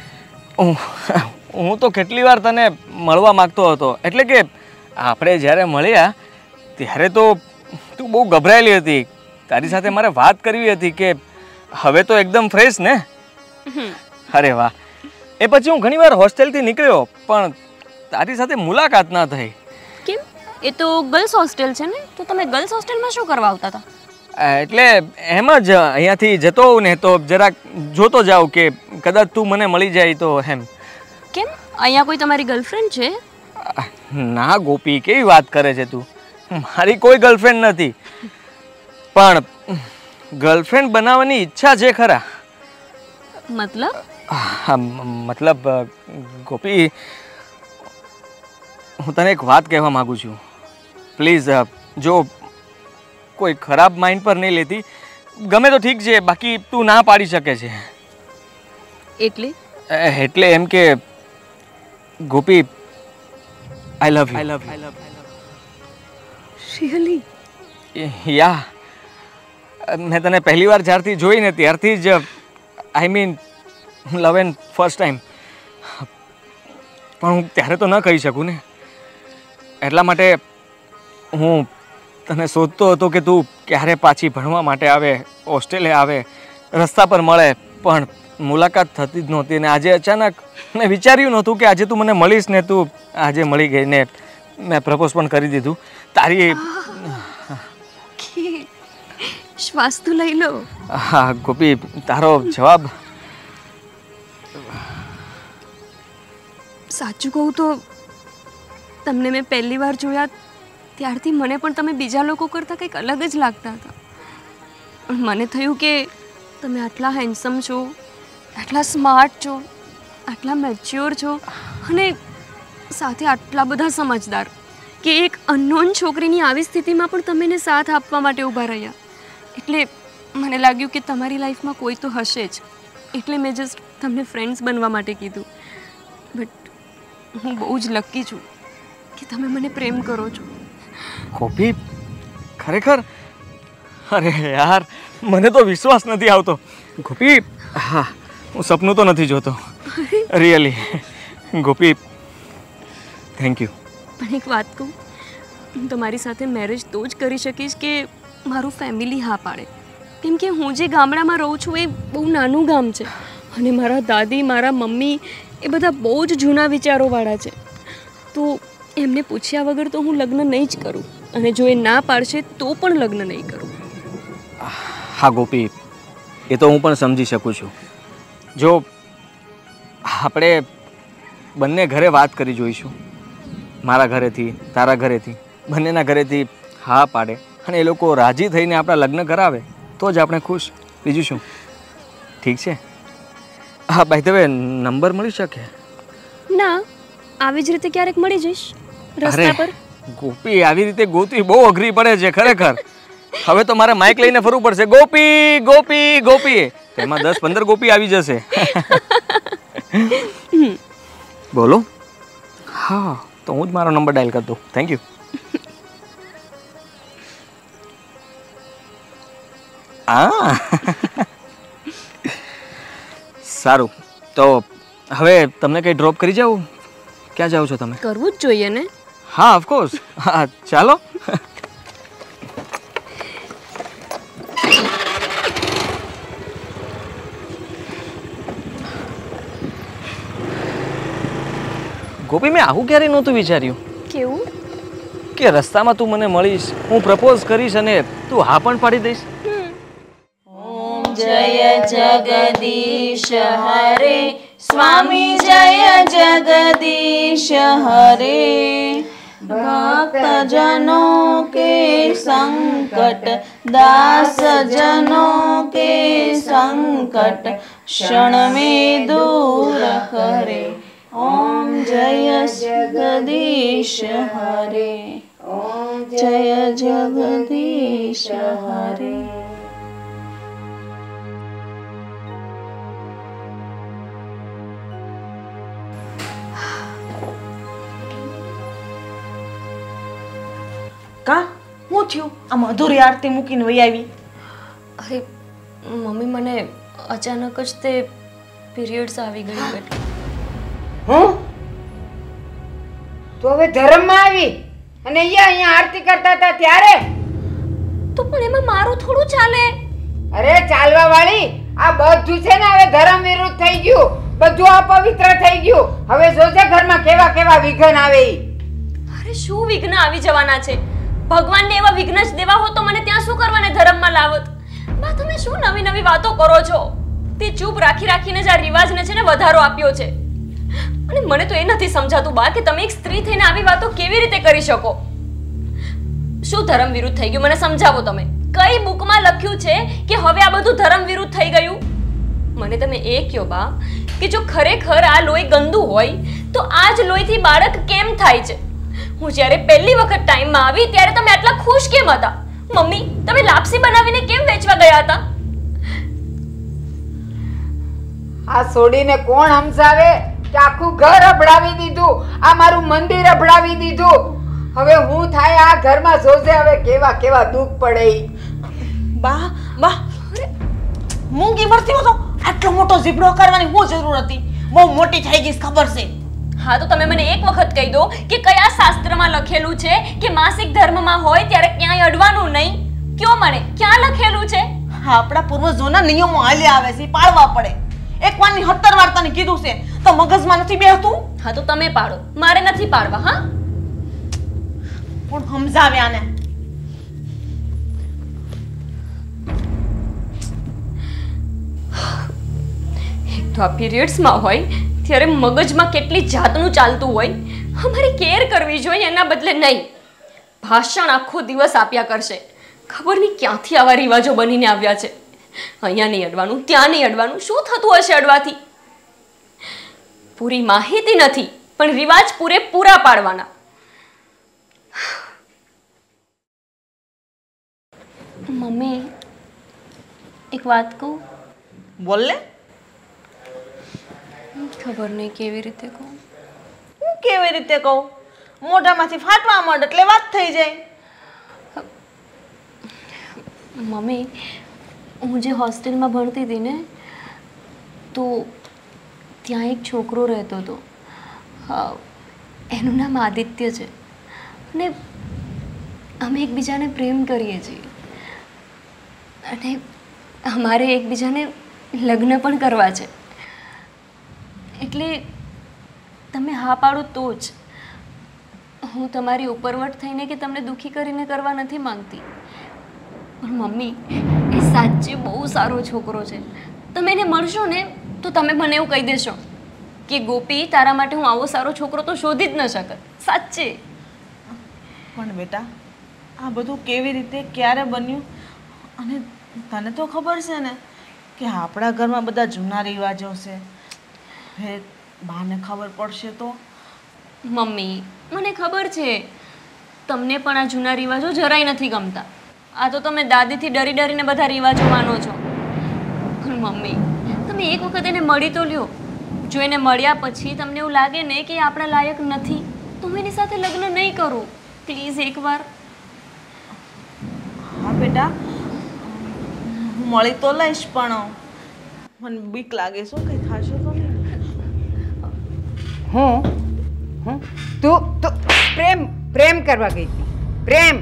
હું તો કેટલી વાર તને મળવા માંગતો હતો. એટલે કે આપણે જ્યારે મળ્યા ત્યારે તો તું બહુ ગભરાયેલી હતી. તારી સાથે મારે વાત કરવી હતી કે હવે તો એકદમ ફ્રેશ ને. અરે વાહ. એ પછી હું ઘણીવાર હોસ્ટેલથી નીકળ્યો પણ તારી સાથે મુલાકાત ના થઈ. કેમ? એ તો ગર્લ્સ હોસ્ટેલ છે ને, તો તમે ગર્લ્સ હોસ્ટેલમાં શું કરવા આવતા હતા? એટલે એમ જ અહીંયાથી જતો હોઉં ને તો જરાક જોતો જાઉં કે કદાચ તું મને મળી જાય તો એમ. કેમ? અહીંયા કોઈ તમારી ગર્લફ્રેન્ડ છે? ના ગોપી, કેવી વાત કરે છે તું? મારી કોઈ ગર્લફ્રેન્ડ નથી, પણ ગર્લફ્રેન્ડ બનાવવાની ઈચ્છા છે ખરા. મતલબ? મતલબ ગોપી, હું તને એક વાત કહેવા માંગુ છું. પ્લીઝ, જો કોઈ ખરાબ માઇન્ડ પર નહીં લેતી. ગમે તો ઠીક છે, બાકી તું ના પાડી શકે છે. એટલે એમ કે ગોપી, આઈ લવ યુ. રિયલી? યા, મેં તને પહેલી વાર જ્યારથી જોઈને ત્યારથી જ I mean love and first time. પણ હું ત્યારે તો ન કહી શકું ને. એટલા માટે હું તને શોધતો હતો કે તું ક્યારે પાછી ભણવા માટે આવે, હોસ્ટેલે આવે, રસ્તા પર મળે, પણ મુલાકાત થતી જ નહોતી. ને આજે અચાનક મેં વિચાર્યું નહોતું કે આજે તું મને મળીશ ને તું આજે મળી ગઈ ને મેં પ્રપોઝ પણ કરી દીધું. તારી શ્વાસ તો લઈ લો. હા ગોપી, તારો જવાબ સાચું કહું તો તમને મેં પહેલી વાર જોયા ત્યારથી મને પણ તમે બીજા લોકો કરતાં કંઈક અલગ જ લાગતા હતા. પણ મને થયું કે તમે આટલા હેન્ડસમ છો, આટલા સ્માર્ટ છો, આટલા મેચ્યોર છો અને સાથે આટલા બધા સમજદાર કે એક અનનોન છોકરીની આવી સ્થિતિમાં પણ તમે એને સાથ આપવા માટે ઊભા રહ્યા. એટલે મને લાગ્યું કે તમારી લાઈફમાં કોઈ તો હશે જ. એટલે મેં જસ્ટ તમને ફ્રેન્ડ્સ બનવા માટે કીધું. બટ હું બહુ જ લકી છું કે તમે મને પ્રેમ કરો છો. ગોપી, ખરેખર? અરે યાર, મને તો વિશ્વાસ નથી આવતો. ગોપી, હા, હું સપનું તો નથી જોતો, રિયલી. Gopi, thank you. પણ એક વાત કહું, હું તમારી સાથે મેરેજ તો જ કરી શકીશ કે મારું ફેમિલી હા પાડે. કેમ કે હું જે ગામડામાં રહું છું એ બહુ નાનું ગામ છે અને મારા દાદી, મારા મમ્મી એ બધા બહુ જ જૂના વિચારોવાળા છે. તો એમને પૂછ્યા વગર તો હું લગ્ન નહીં જ કરું અને જો એ ના પાડશે તો પણ લગ્ન નહીં કરું. હા ગોપી, એ તો હું પણ સમજી શકું છું. જો આપણે બંને ઘરે વાત કરી જોઈશું, મારા ઘરેથી, તારા ઘરેથી, બંનેના ઘરેથી હા પાડે અને એ લોકો રાજી થઈને આપણા લગ્ન કરાવે તો જ આપણે ખુશ. બીજું શું? ઠીક છે? હા, બાય ધ વે, નંબર મળી શકે? ના, આવી જ રીતે ક્યારેક મળી જઈશ રસ્તા પર. ગોપી, આવી રીતે ગોતવી બહુ અઘરી પડે છે ખરેખર. હવે તો મારે માઇક લઈને ફરવું પડશે, ગોપી ગોપી ગોપી. તેમાં 10-15 ગોપી આવી જશે. બોલો. હા, તો હું જ મારો નંબર ડાયલ કરી દઉં. Thank you. હા, સારું. તો હવે તમને કંઈ ડ્રોપ કરી જાઉં? ક્યાં જાઓ છો તમે? કરવું જ જોઈએ ને. હા, ઓફકોર્સ. હા, ચાલો. ગોપી, મેં આવું ક્યારેય નહોતું વિચાર્યું કેવું? કે રસ્તામાં તું મને મળીશ, હું પ્રપોઝ કરીશ અને તું હા પણ પાડી દઈશ. જય જગદીશ હરે સ્વામી, જય જગદીશ હરે. ભક્તજનો કે સંકટ, દાસ જનો કે સંકટ, ક્ષણ में दूर करे. ओम जय जगदीश हरे, ओम जय जगदीश हरे. કા હું થયું? આમ અધૂરી આરતી મૂકીને વહી આવી? અરે મમ્મી, મને અચાનક જ તે પીરિયડ્સ આવી ગયું એટલે. હું તો હવે ધર્મમાં આવી અને અહીંયા આરતી કરતા હતા ત્યારે? તો પણ એમાં મારું થોડું ચાલે. અરે ચાલવા વાળી, આ બધું છે ને હવે ધર્મ વિરુદ્ધ થઈ ગયું, બધું અપવિત્ર થઈ ગયું. હવે જોજે ઘરમાં કેવા કેવા વિઘ્ન આવે. અરે શું વિઘ્ન આવી જવાના છે? ભગવાનને એવા વિઘ્ન જ દેવા હોત તો મને ત્યાં શું કરવાને ધર્મમાં લાવત? બા, તમે શું નવી નવી વાતો કરો છો? તે ચૂપ રાખી રાખીને જ આ રિવાજને છે ને વધારો આપ્યો છે. અને મને તો એ નથી સમજાતું બા કે તમે એક સ્ત્રી થઈને આવી વાતો કેવી રીતે કરી શકો? શું ધર્મ વિરુદ્ધ થઈ ગયું મને સમજાવો તમે. કઈ બુકમાં લખ્યું છે કે હવે આ બધું ધર્મ વિરુદ્ધ થઈ ગયું? મને તમે એ કહો બા કે જો ખરેખર આ લોહી ગંદુ હોય તો આ જ લોહીથી બાળક કેમ થાય છે? હું જ્યારે પહેલી વખત ટાઈમમાં આવી ત્યારે તમે આટલા ખુશ કેમ હતા? મમ્મી, તમે લાપસી બનાવીને કેમ વેચવા ગયા હતા? આ છોડીને કોણ સમજાવે કે આખું ઘર અભડાવી દીધું, આ મારું મંદિર અભડાવી દીધું. હવે હું થાય આ ઘરમાં જોજે હવે કેવા કેવા દુઃખ પડે. બા બા, મૂંગી મરતી હો તો આટલો મોટો ઝીબડો કરવાની શું જરૂર હતી? બહુ મોટી થઈ ગઈ ખબર છે. હા તો તમે મને એક વખત કહી દો કે કયા શાસ્ત્રમાં લખેલું છે કે માસિક ધર્મમાં હોય ત્યારે ક્યાંય અડવાનું નહીં? કયો મને ક્યાં લખેલું છે? હા, આપણા પૂર્વજોના નિયમો હાલ્યા આવે છે, ઈ પાળવા પડે. એક વારની 17 વાર તને કીધું છે તો મગજમાં નથી બેહતું? હા તો તમે પાડો, મારે નથી પાડવા. હા પણ સમજાવે આને. એક તો આ પીરિયડ્સમાં હોય ત્યારે મગજમાં કેટલી જાતનું ચાલતું હોય. અમારે કેર કરવી જોઈએ, એના બદલે નહીં. ભાષણ આખો દિવસ આપ્યા કરશે. ખબર નહીં ક્યાંથી આવા રિવાજો બનીને આવ્યા છે. અહીંયા નહીં અડવાનું, ત્યાં નહીં અડવાનું. શું થતું હશે અડવાથી? પૂરી માહિતી નથી પણ રિવાજ પૂરેપૂરા પાડવાના. મમ્મી એક વાત કહું? બોલ લે. ખબર નહીં કેવી રીતે કહું. હું કેવી રીતે કહું? મોઢામાંથી ફાટવા માંડ એટલે વાત થઈ જાય. મમ્મી હું જે હોસ્ટેલમાં ભણતી હતી ને તો ત્યાં એક છોકરો રહેતો હતો. એનું નામ આદિત્ય છે અને અમે એકબીજાને પ્રેમ કરીએ છીએ અને અમારે એકબીજાને લગ્ન પણ કરવા છે. એટલે તમે હા પાડો તો જ. હું તમારી ઉપરવટ થઈને કે તમને દુઃખી કરીને કરવા નથી માંગતી. પણ મમ્મી એ સાચે બહુ સારો છોકરો છે. તમે એને મળશો ને તો તમે મને એવું કહી દેશો કે ગોપી તારા માટે હું આવો સારો છોકરો તો શોધી જ ન શકત. સાચે. પણ બેટા આ બધું કેવી રીતે ક્યારે બન્યું? અને તને તો ખબર છે ને કે આપણા ઘરમાં બધા જૂના રિવાજો છે. હવે બાને ખબર પડશે તો? મમ્મી મને ખબર છે તમને પણ આ જૂના રિવાજો જરાય નથી ગમતા. આ તો તમે દાદીથી ડરી ડરીને બધા રિવાજો માનો છો. પણ મમ્મી તમે એક વખત એને મળી તો લ્યો. જો એને મળ્યા પછી તમને એવું લાગે ને કે એ આપણા લાયક નથી તો હું એની સાથે લગ્ન નહીં કરું. પ્લીઝ એકવાર. હા બેટા હું મળી તો લઈશ પણ મને બીક લાગે શું કંઈ થશે તો નહીં? હું તું પ્રેમ કરવા ગઈ હતી? પ્રેમ?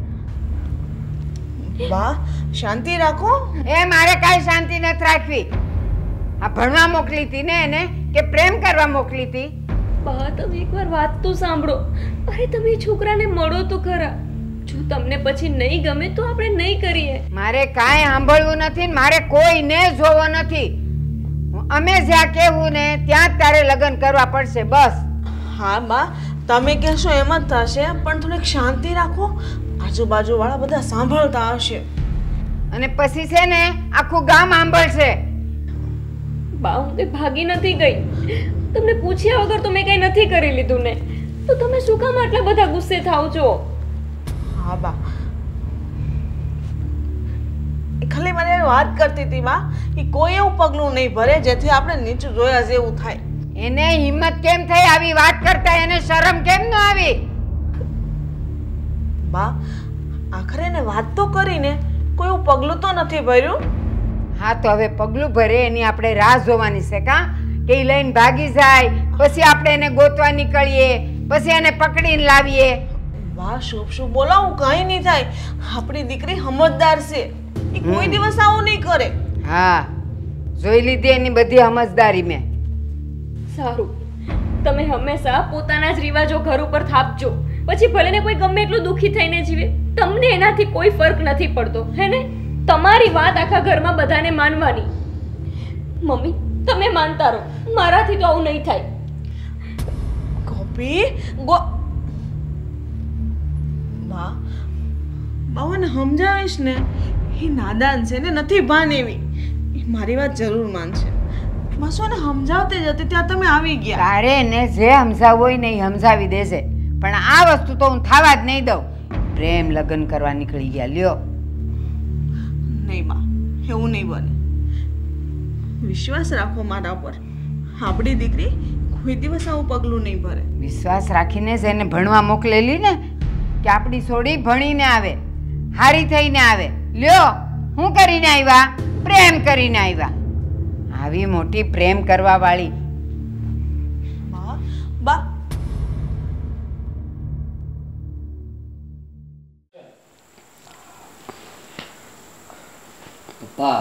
વાહ, શાંતિ રાખો. એ મારે કાંઈ શાંતિ નથી રાખવી. આ ભણવા મોકલી હતી ને એને કે પ્રેમ કરવા મોકલી હતી? બા તમે એકવાર વાત તો સાંભળો. અરે તમે એ છોકરાને મળો તો ખરા. જો તમને પછી નહીં ગમે તો આપણે નહીં કરીએ. મારે કાંઈ સાંભળવું નથી ને મારે કોઈને જોવો નથી. અમે જ્યાં કહેવું ને ત્યાં જ તારે લગ્ન કરવા પડશે બસ. હા બા, તમે કહેશો એમ જ થશે પણ થોડીક શાંતિ રાખો. આજુબાજુવાળા બધા સાંભળતા હશે. અને પછી છે ને આખું ગામ સાંભળશે. બા હું તે ભાગી નથી ગઈ. તમને પૂછ્યા વગર તો મેં કંઈ નથી કરી લીધું ને તો તમે શું કામ આટલા બધા ગુસ્સે થાવ છો? હા બા, ખાલી મને વાત કરતી હતી બા કે કોઈ એવું પગલું નહીં ભરે જેથી આપણે નીચું જોયા જેવું થાય. એને હિંમત કેમ થઈ આવી વાત કરતા? એને શરમ કેમ ન આવી? બા આખરે એને વાત તો કરીને કોઈ એવું પગલું તો નથી ભર્યું. હા તો હવે પગલું ભરે એની આપણે રાહ જોવાની છે કા? કે ઈ લઈને ભાગી જાય પછી આપણે એને ગોતવા નીકળીએ પછી એને પકડીને લાવીએ. વાહ, શુભ શુભ બોલાવું કંઈ નહીં થાય. આપણી દીકરી સમજદાર છે, એ કોઈ દિવસ આવું નહીં કરે. હા જોઈ લીધી એની બધી સમજદારી મેં. સારું, તમે હંમેશા પોતાના જ રિવાજો ઘર ઉપર થાપજો. પછી ભલે ને કોઈ ગમે એટલું દુઃખી થઈને જીવે, તમને એનાથી કોઈ ફરક નથી પડતો, હે ને? તમારી વાત આખા ઘરમાં બધાને માનવાની. મમ્મી તમે માનતા રહો, મારાથી તો આવું નહીં થાય. ગોપી બાવાને સમજાવીશ ને, એ નાદાન છે ને નથી ભાન એવી. એ મારી વાત જરૂર માનશે. બસ એને સમજાવતી જતી ત્યાં તમે આવી ગયા. તારે એને જે સમજાવવું હોય ને એ સમજાવી દેશે પણ આ વસ્તુ તો હું થવા જ નહીં દઉં. પ્રેમ લગ્ન કરવા નીકળી ગયા લ્યો. નહીં બા, એવું નહીં બને. વિશ્વાસ રાખો મારા પર. આપણી દીકરી કોઈ દિવસ આવું પગલું નહીં ભરે. વિશ્વાસ રાખીને જ એને ભણવા મોકલેલી ને કે આપણી છોડી ભણીને આવે, હારી થઈને આવે. લ્યો હું કરીને આવ્યા? પ્રેમ કરીને આવ્યા. આવી મોટી પ્રેમ કરવા વાળી. બા પપ્પા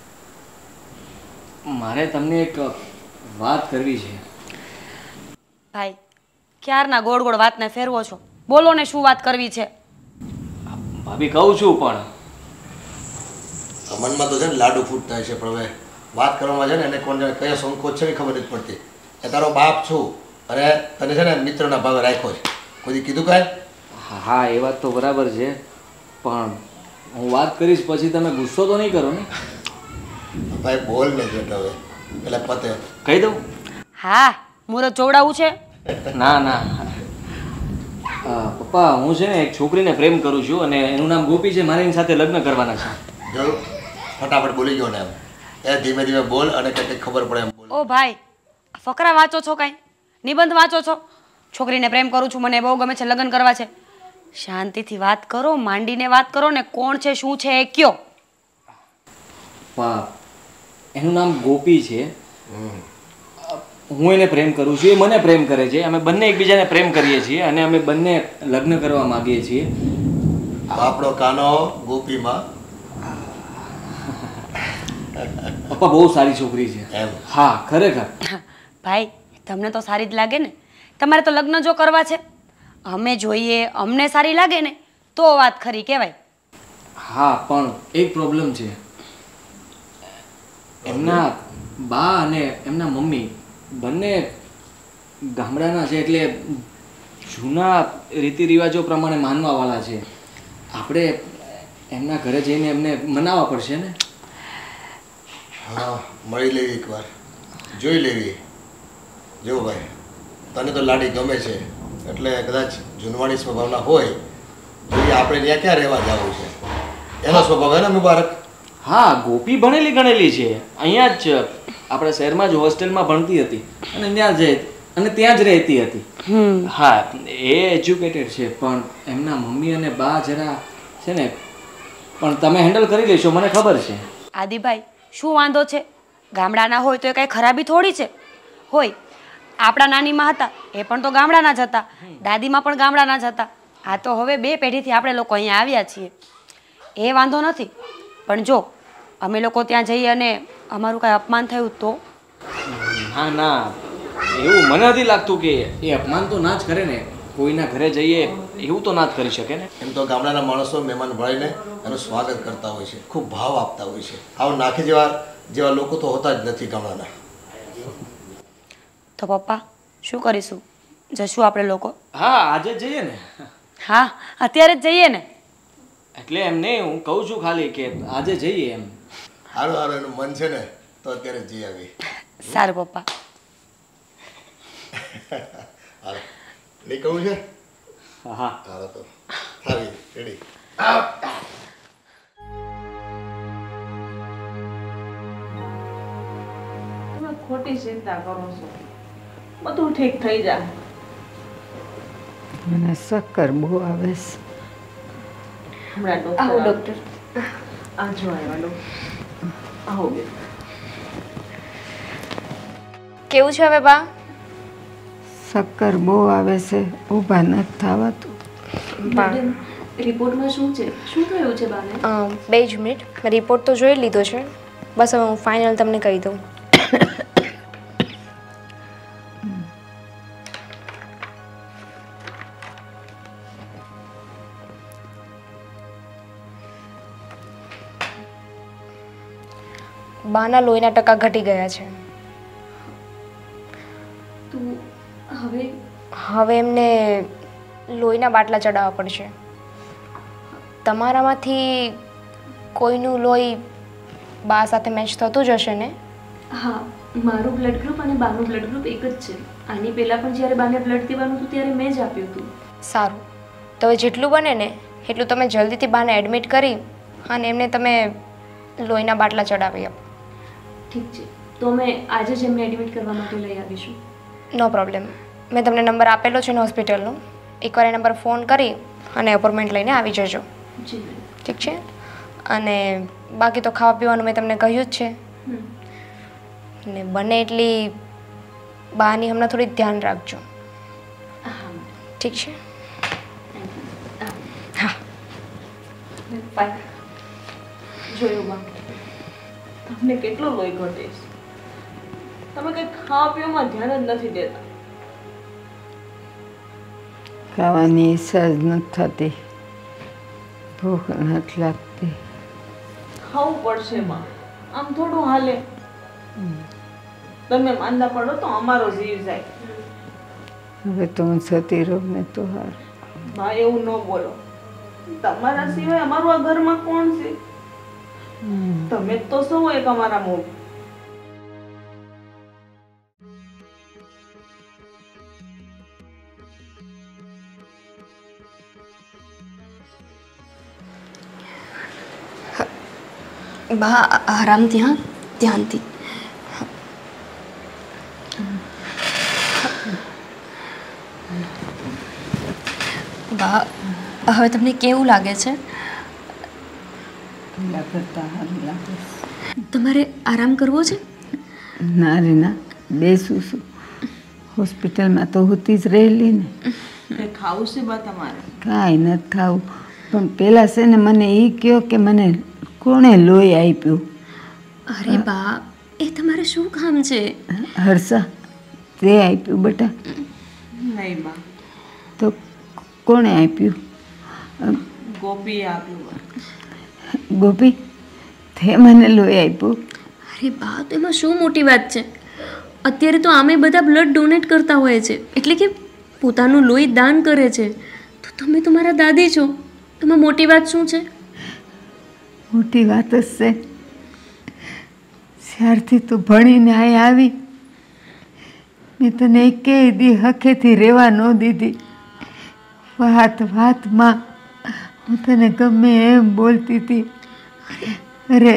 મારે તમને એક વાત કરવી છે. ભાઈ ક્યારના ગોળ ગોળ વાતને ફેરવો છો. બોલો ને શું વાત કરવી છે? ભાભી કહું છું પણ મનમાં તો છે ને લાડુ ફૂટતા છે, પણ હવે વાત કરવામાં છે ને એને કોણ જાણે કયા સંકોચ છે ને ખબર નથી પડતી. એ તારો બાપ છું અને તને છે ને મિત્રના ભાવે રાખ્યો છે. કોઈ કીધું કાંઈ? હા એ વાત તો બરાબર છે, પણ હું વાત કરીશ પછી તમે ગુસ્સો તો નહીં કરો ને? ભાઈ બોલ ને જેટ હવે એટલે પતે કહી દઉં? હા, મુહૂર્ત જોવડાવું છે? ના ના પપ્પા હું છે ને એક છોકરીને પ્રેમ કરું છું અને એનું નામ ગોપી છે. મારે એની સાથે લગ્ન કરવાના છે. જોયું, ફટાફટ બોલી ગયો ને એમ. એ ધીમે ધીમે બોલ અને કંઈક ખબર પડે એમ બોલ. ઓ ભાઈ, ફકરા વાંચો છો કાંઈ? નિબંધ વાંચો છો? છોકરીને પ્રેમ કરું છું, મને બહુ ગમે છે, લગ્ન કરવા છે. શાંતિથી વાત કરો, માંડીને વાત કરો ને. કોણ છે, શું છે એ કયો. પપ્પા એનું નામ ગોપી છે. હું એને પ્રેમ કરું છું, એ મને પ્રેમ કરે છે. અમે બંને એકબીજાને પ્રેમ કરીએ છીએ અને અમે બંને લગ્ન કરવા માંગીએ છીએ. આપણો કાનો ગોપીમાં પપ્પા બહુ સારી છોકરી છે. એમ? હા ખરેખર. ભાઈ તમને તો સારી જ લાગે ને. તમારે તો લગ્ન જો કરવા છે, અમે જોઈએ, અમને સારી લાગે ને તો વાત ખરી કહેવાય. હા પણ એક પ્રોબ્લેમ છે. એમના બા અને એમના મમ્મી બંને ગામડાના છે, એટલે જૂના રીતિ રિવાજો પ્રમાણે માનવાવાળા છે. આપણે એમના ઘરે જઈને એમને મનાવવા પડશે ને. હા, મળી લેવી એકવાર, જોઈ લેવી. જો ભાઈ તને તો લાડી ગમે છે એટલે કદાચ જૂનવાણી સ્વભાવના હોય જોઈએ. આપણે ત્યાં ક્યાં રહેવા જવું છે? એનો સ્વભાવ હે ને મુબારક. હા ગોપી ભણેલી ગણેલી છે. અહીંયા જ આપણા શહેરમાં જ હોસ્ટેલમાં ભણતી હતી અને ત્યાં જ રહેતી હતી. હા એ એજ્યુકેટેડ છે, પણ એમના મમ્મી અને બા જરા છે ને, પણ તમે હેન્ડલ કરી લેશો મને ખબર છે. આદિભાઈ શું વાંધો છે? ગામડાના હોય તો એ કાંઈ ખરાબી થોડી છે. હોય આપણા નાનીમાં હતા એ પણ તો ગામડાના જ હતા, દાદીમાં પણ ગામડાના જ હતા. આ તો હવે 2 પેઢીથી આપણે લોકો અહીંયા આવ્યા છીએ, એ વાંધો નથી. પણ જો અમે લોકો ત્યાં જઈએ અને અમારું કાંઈ અપમાન થયું તો? ના ના એવું મને નથી લાગતું કે એ અપમાન તો ના જ કરે ને. કોઈના ઘરે જઈએ એવું તો ના જ કરી શકે ને. એમ તો ગામડાના માણસો મહેમાન ભળીને એનું સ્વાગત કરતા હોય છે, ખૂબ ભાવ આપતા હોય છે. આવું નાખી જેવા લોકો તો હોતા જ નથી ગામડાના. તો પપ્પા શું કરીશું? જશું આપણે લોકો? હા આજે જઈએ ને. હા અત્યારે જ જઈએ ને. એટલે એમ નહીં, હું કહું છું ખાલી કે આજે જઈએ એમ. હારું હારું, એનું મન છે ને તો અત્યારે જઈ આવી. સારું પપ્પા. હાલો નીકળવું છે? હા હાલો તો આવી રેડી. તમે ખોટી ચિંતા કરો છો, બધું ઠીક થઈ જાય. મને શક્કર બહુ આવે છે. હમણાં આવો ડૉક્ટર ડૉક્ટર. આજો આવ્યા આવો બે. કેવું છે હવે બા? શક્કર બહુ આવે છે, ઊભા નથી થવાતું. રિપોર્ટમાં શું છે? શું થયું છે બાને? 2 જ મિનિટ, મેં રિપોર્ટ તો જોઈ લીધો છે. બસ હવે હું ફાઇનલ તમને કહી દઉં. બાના લોહીના ટકા ઘટી ગયા છે. તો હવે એમને લોહીના બાટલા ચડાવવા પડશે. તમારામાંથી કોઈનું લોહી બા સાથે મેચ થતું જ હશે ને? હા, મારું બ્લડ ગ્રુપ અને બાનું બ્લડ ગ્રુપ એક જ છે. આની પહેલાં પણ જ્યારે બાને બ્લડ દેવાનું હતું ત્યારે મેં જ આપ્યું હતું. સારું, તો હવે જેટલું બને ને એટલું તમે જલ્દીથી બાને એડમિટ કરી અને એમને તમે લોહીના બાટલા ચડાવી આપો. ઠીક છે, તો અમે આજે જ એમને એડમિટ કરવા માટે લઈ આવીશું. No problem. મેં તમને નંબર આપેલો છે ને હોસ્પિટલનો. એકવાર એ નંબર ફોન કરી અને અપોઇન્ટમેન્ટ લઈને આવી જજો. જી ઠીક છે? અને બાકી તો ખાવા પીવાનું મેં તમને કહ્યું જ છે. ને બને એટલી બાની હમણાં થોડી ધ્યાન રાખજો. ઠીક છે. જોયું બા, તમને કેટલો લોહી ઘટે છે. તમે કંઈ ખાવા પીવામાં ધ્યાન જ નથી દેતા. ખાવાની ઈચ્છા જ નથી થતી, ભૂખ નથી લાગતી. ખાવું પડશે માં, આમ થોડું હાલે. તમે માંદા પડો તો અમારો જીવ જાય. હવે તો હું જતી રહું ને તો હાર. બા એવું ન બોલો, તમારા સિવાય અમારું આ ઘરમાં કોણ છે? તમે જ તો સૌ એક અમારા મોં. બા આરામથી, હા, ધ્યાનથી. બા હવે તમને કેવું લાગે છે? તમારે આરામ કરવો છે? ના રે ના, બેસું છું. હોસ્પિટલમાં તો હોતી જ રહેલી ને. ખાવું છે બા તમારે? કાંઈ નથી ખાવું, પણ પેલા છે ને મને એ કહો કે મને કોણે લોહી આપ્યું? અરે બા, એ તમારે શું કામ છે? હર્ષા, તે આપ્યું બેટા? નહીં બા. તો કોણે આપ્યું? ગોપીએ આપ્યું. ગોપી, તે મને લોહી આપ્યું? અરે બા, તો એમાં શું મોટી વાત છે? અત્યારે તો આમે બધા બ્લડ ડોનેટ કરતા હોય છે, એટલે કે પોતાનું લોહી દાન કરે છે. તો તમે તો મારા દાદી છો, એમાં મોટી વાત શું છે? મોટી વાત જ છે. ત્યારથી તું ભણીને અહીં આવી, મેં તને એકેય દી હખેથી રહેવા ન દીધી. વાતમાં હું તને ગમે એમ બોલતી હતી. અરે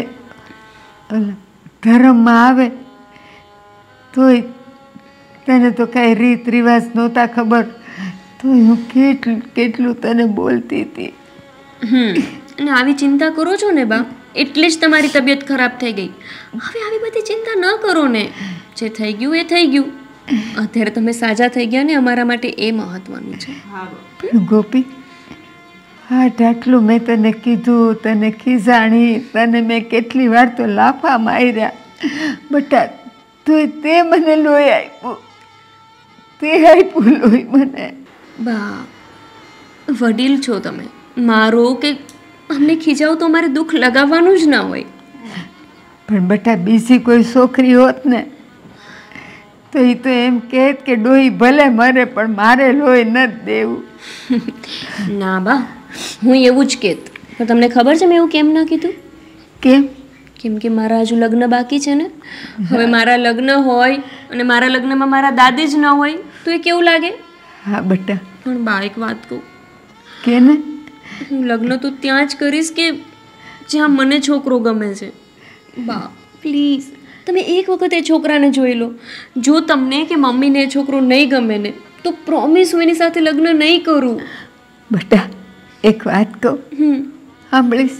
ધર્મમાં આવે તોય તને તો કાંઈ રીત રિવાજ નહોતા ખબર, તોય હું કેટલું તને બોલતી હતી. અને આવી ચિંતા કરો છો ને બા, એટલે જ તમારી તબિયત ખરાબ થઈ ગઈ. હવે આવી બધી ચિંતા ન કરો ને. જે થઈ ગયું એ થઈ ગયું. અત્યારે તમે સાજા થઈ ગયા ને, અમારા માટે એ મહત્વનું છે. ગોપી, આટલું મેં તને કીધું, તને ખીજાણી, તને મેં કેટલી વાર તો લાફા માર્યા, બટા તોય તે મને લોહી આપ્યું. તે આપ્યું લોહી મને. બા, વડીલ છો તમે. મારો કે અમને ખીજાવ તો અમારે દુઃખ લગાવવાનું જ ના હોય. પણ બટા બીજી કોઈ છોકરી હોત ને તો એ તો એમ કહેત કે ડોહી ભલે મરે પણ મારે લોહી નથી દેવું. ના બા, હું એવું જ કહેત. પણ તમને ખબર છે મેં એવું કેમ ના કીધું? કેમ? કેમ કે મારા હજુ લગ્ન બાકી છે ને. હવે મારા લગ્ન હોય અને મારા લગ્નમાં મારા દાદી જ ન હોય તો એ કેવું લાગે? હા બેટા. પણ બા, એક વાત કહું કે ને, હું લગ્ન તો ત્યાં જ કરીશ કે જ્યાં મને છોકરો ગમે છે. બા પ્લીઝ, તમે એક વખત એ છોકરાને જોઈ લો. જો તમને કે મમ્મીને એ છોકરો નહીં ગમે ને તો પ્રોમિસ હું એની સાથે લગ્ન નહીં કરું. બેટા એક વાત કહું, સાંભળીશ?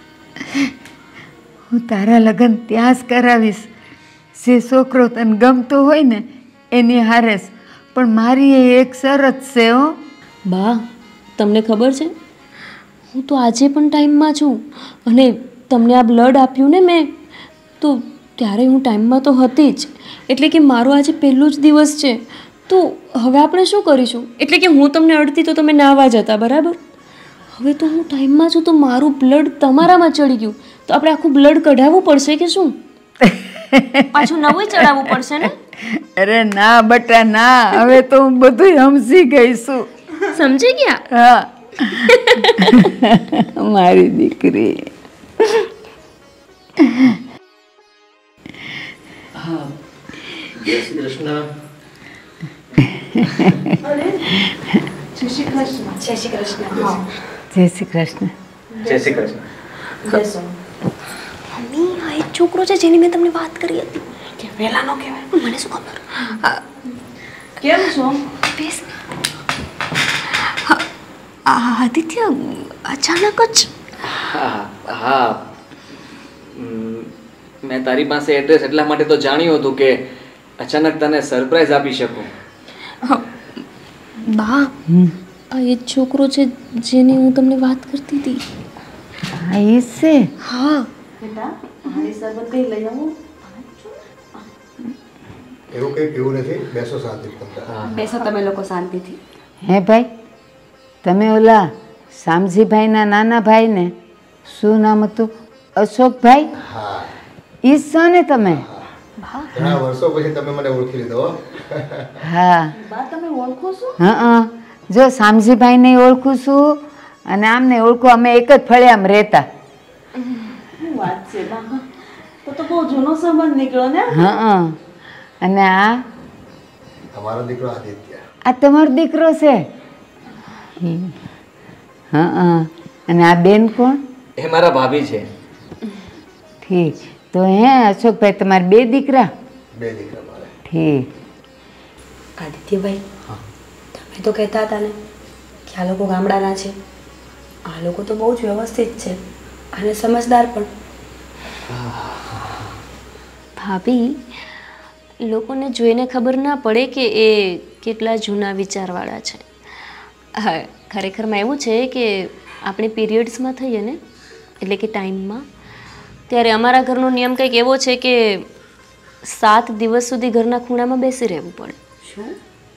હું તારા લગ્ન ત્યાં જ કરાવીશ જે છોકરો તને ગમતો હોય ને એની હારે જ. પણ મારી એ એક શરત છે. હો બા, તમને ખબર છે હું તો આજે પણ ટાઈમમાં છું. અને તમને આ બ્લડ આપ્યું ને મેં, તો ત્યારે હું ટાઈમમાં તો હતી જ. એટલે કે મારો આજે પહેલું જ દિવસ છે. તો હવે આપણે શું કરીશું? એટલે કે હું તમને અડતી તો તમે નાવા જતા, બરાબર? હવે તો હું ટાઈમમાં છું, તો મારું બ્લડ તમારામાં ચડી ગયું, તો આપણે આખું બ્લડ કઢાવવું પડશે કે શું? પાછું નવું ચડાવવું પડશે ને? અરે ના બટા ના, હવે તો હું બધું સમજી ગઈ છું. સમજી ગયા? હા. મારી દીકરી. જય શ્રી કૃષ્ણ. જય શ્રી કૃષ્ણ. જય શ્રી કૃષ્ણ. જય શ્રી કૃષ્ણ. જય શ્રી કૃષ્ણ. બેસો. મમ્મી, આ એક છોકરો છે જેની મેં તમને વાત કરી હતી. કે વહેલા નો કહેવાય. મને શું ખબર? કેમ છો? બેસ. આદિત્ય અચાનક જ. હા, મેં તારી પાસે એડ્રેસ એટલા માટે તો જાણ્યું હતું કે અચાનક તને સરપ્રાઈઝ આપી શકું. બા આ એ જ છોકરો છે જેની હું તમને વાત કરતી હતી. હા એ છે. હા બેટા મારી શરબત કઈ લઈ આવું? એવું કંઈ પીવું નથી, બેસો શાંતિ તમે. બેસો તમે લોકો શાંતિથી. હે ભાઈ, તમે ઓલા શામજીભાઈના નાના ભાઈને શું નામ હતું? અશોકભાઈ? હા, ઈ છો ને તમે? ઘણા વર્ષો પછી તમે મને ઓળખી લીધો હો. હા બા તમે ઓળખો છો? હા, જો શામજીભાઈને ઓળખું છું અને આમને ઓળખું. અમે એક જ ફળિયામાં રહેતા. શું વાત છે બા, તો બહુ જૂનો સંબંધ નીકળ્યો ને. હા, અને આ અમારો દીકરો આદિત્ય. આ તમારો દીકરો છે? હા, અને આ બેન કોણ? એ મારા ભાભી છે. ઠીક. તો હે અશોકભાઈ, તમારે બે દીકરા? બે દીકરા મારે. ઠીક. આદિત્યભાઈ, તમે તો કહેતા હતા ને કે આ લોકો ગામડાના છે. આ લોકો તો બહુ જ વ્યવસ્થિત છે અને સમજદાર પણ. ભાભી લોકોને જોઈને ખબર ના પડે કે એ કેટલા જૂના વિચારવાળા છે. હા ખરેખરમાં એવું છે કે આપણે પીરિયડ્સમાં થઈએ ને એટલે કે ટાઈમમાં, ત્યારે અમારા ઘરનો નિયમ કંઈક એવો છે કે 7 દિવસ સુધી ઘરના ખૂણામાં બેસી રહેવું પડે. શું?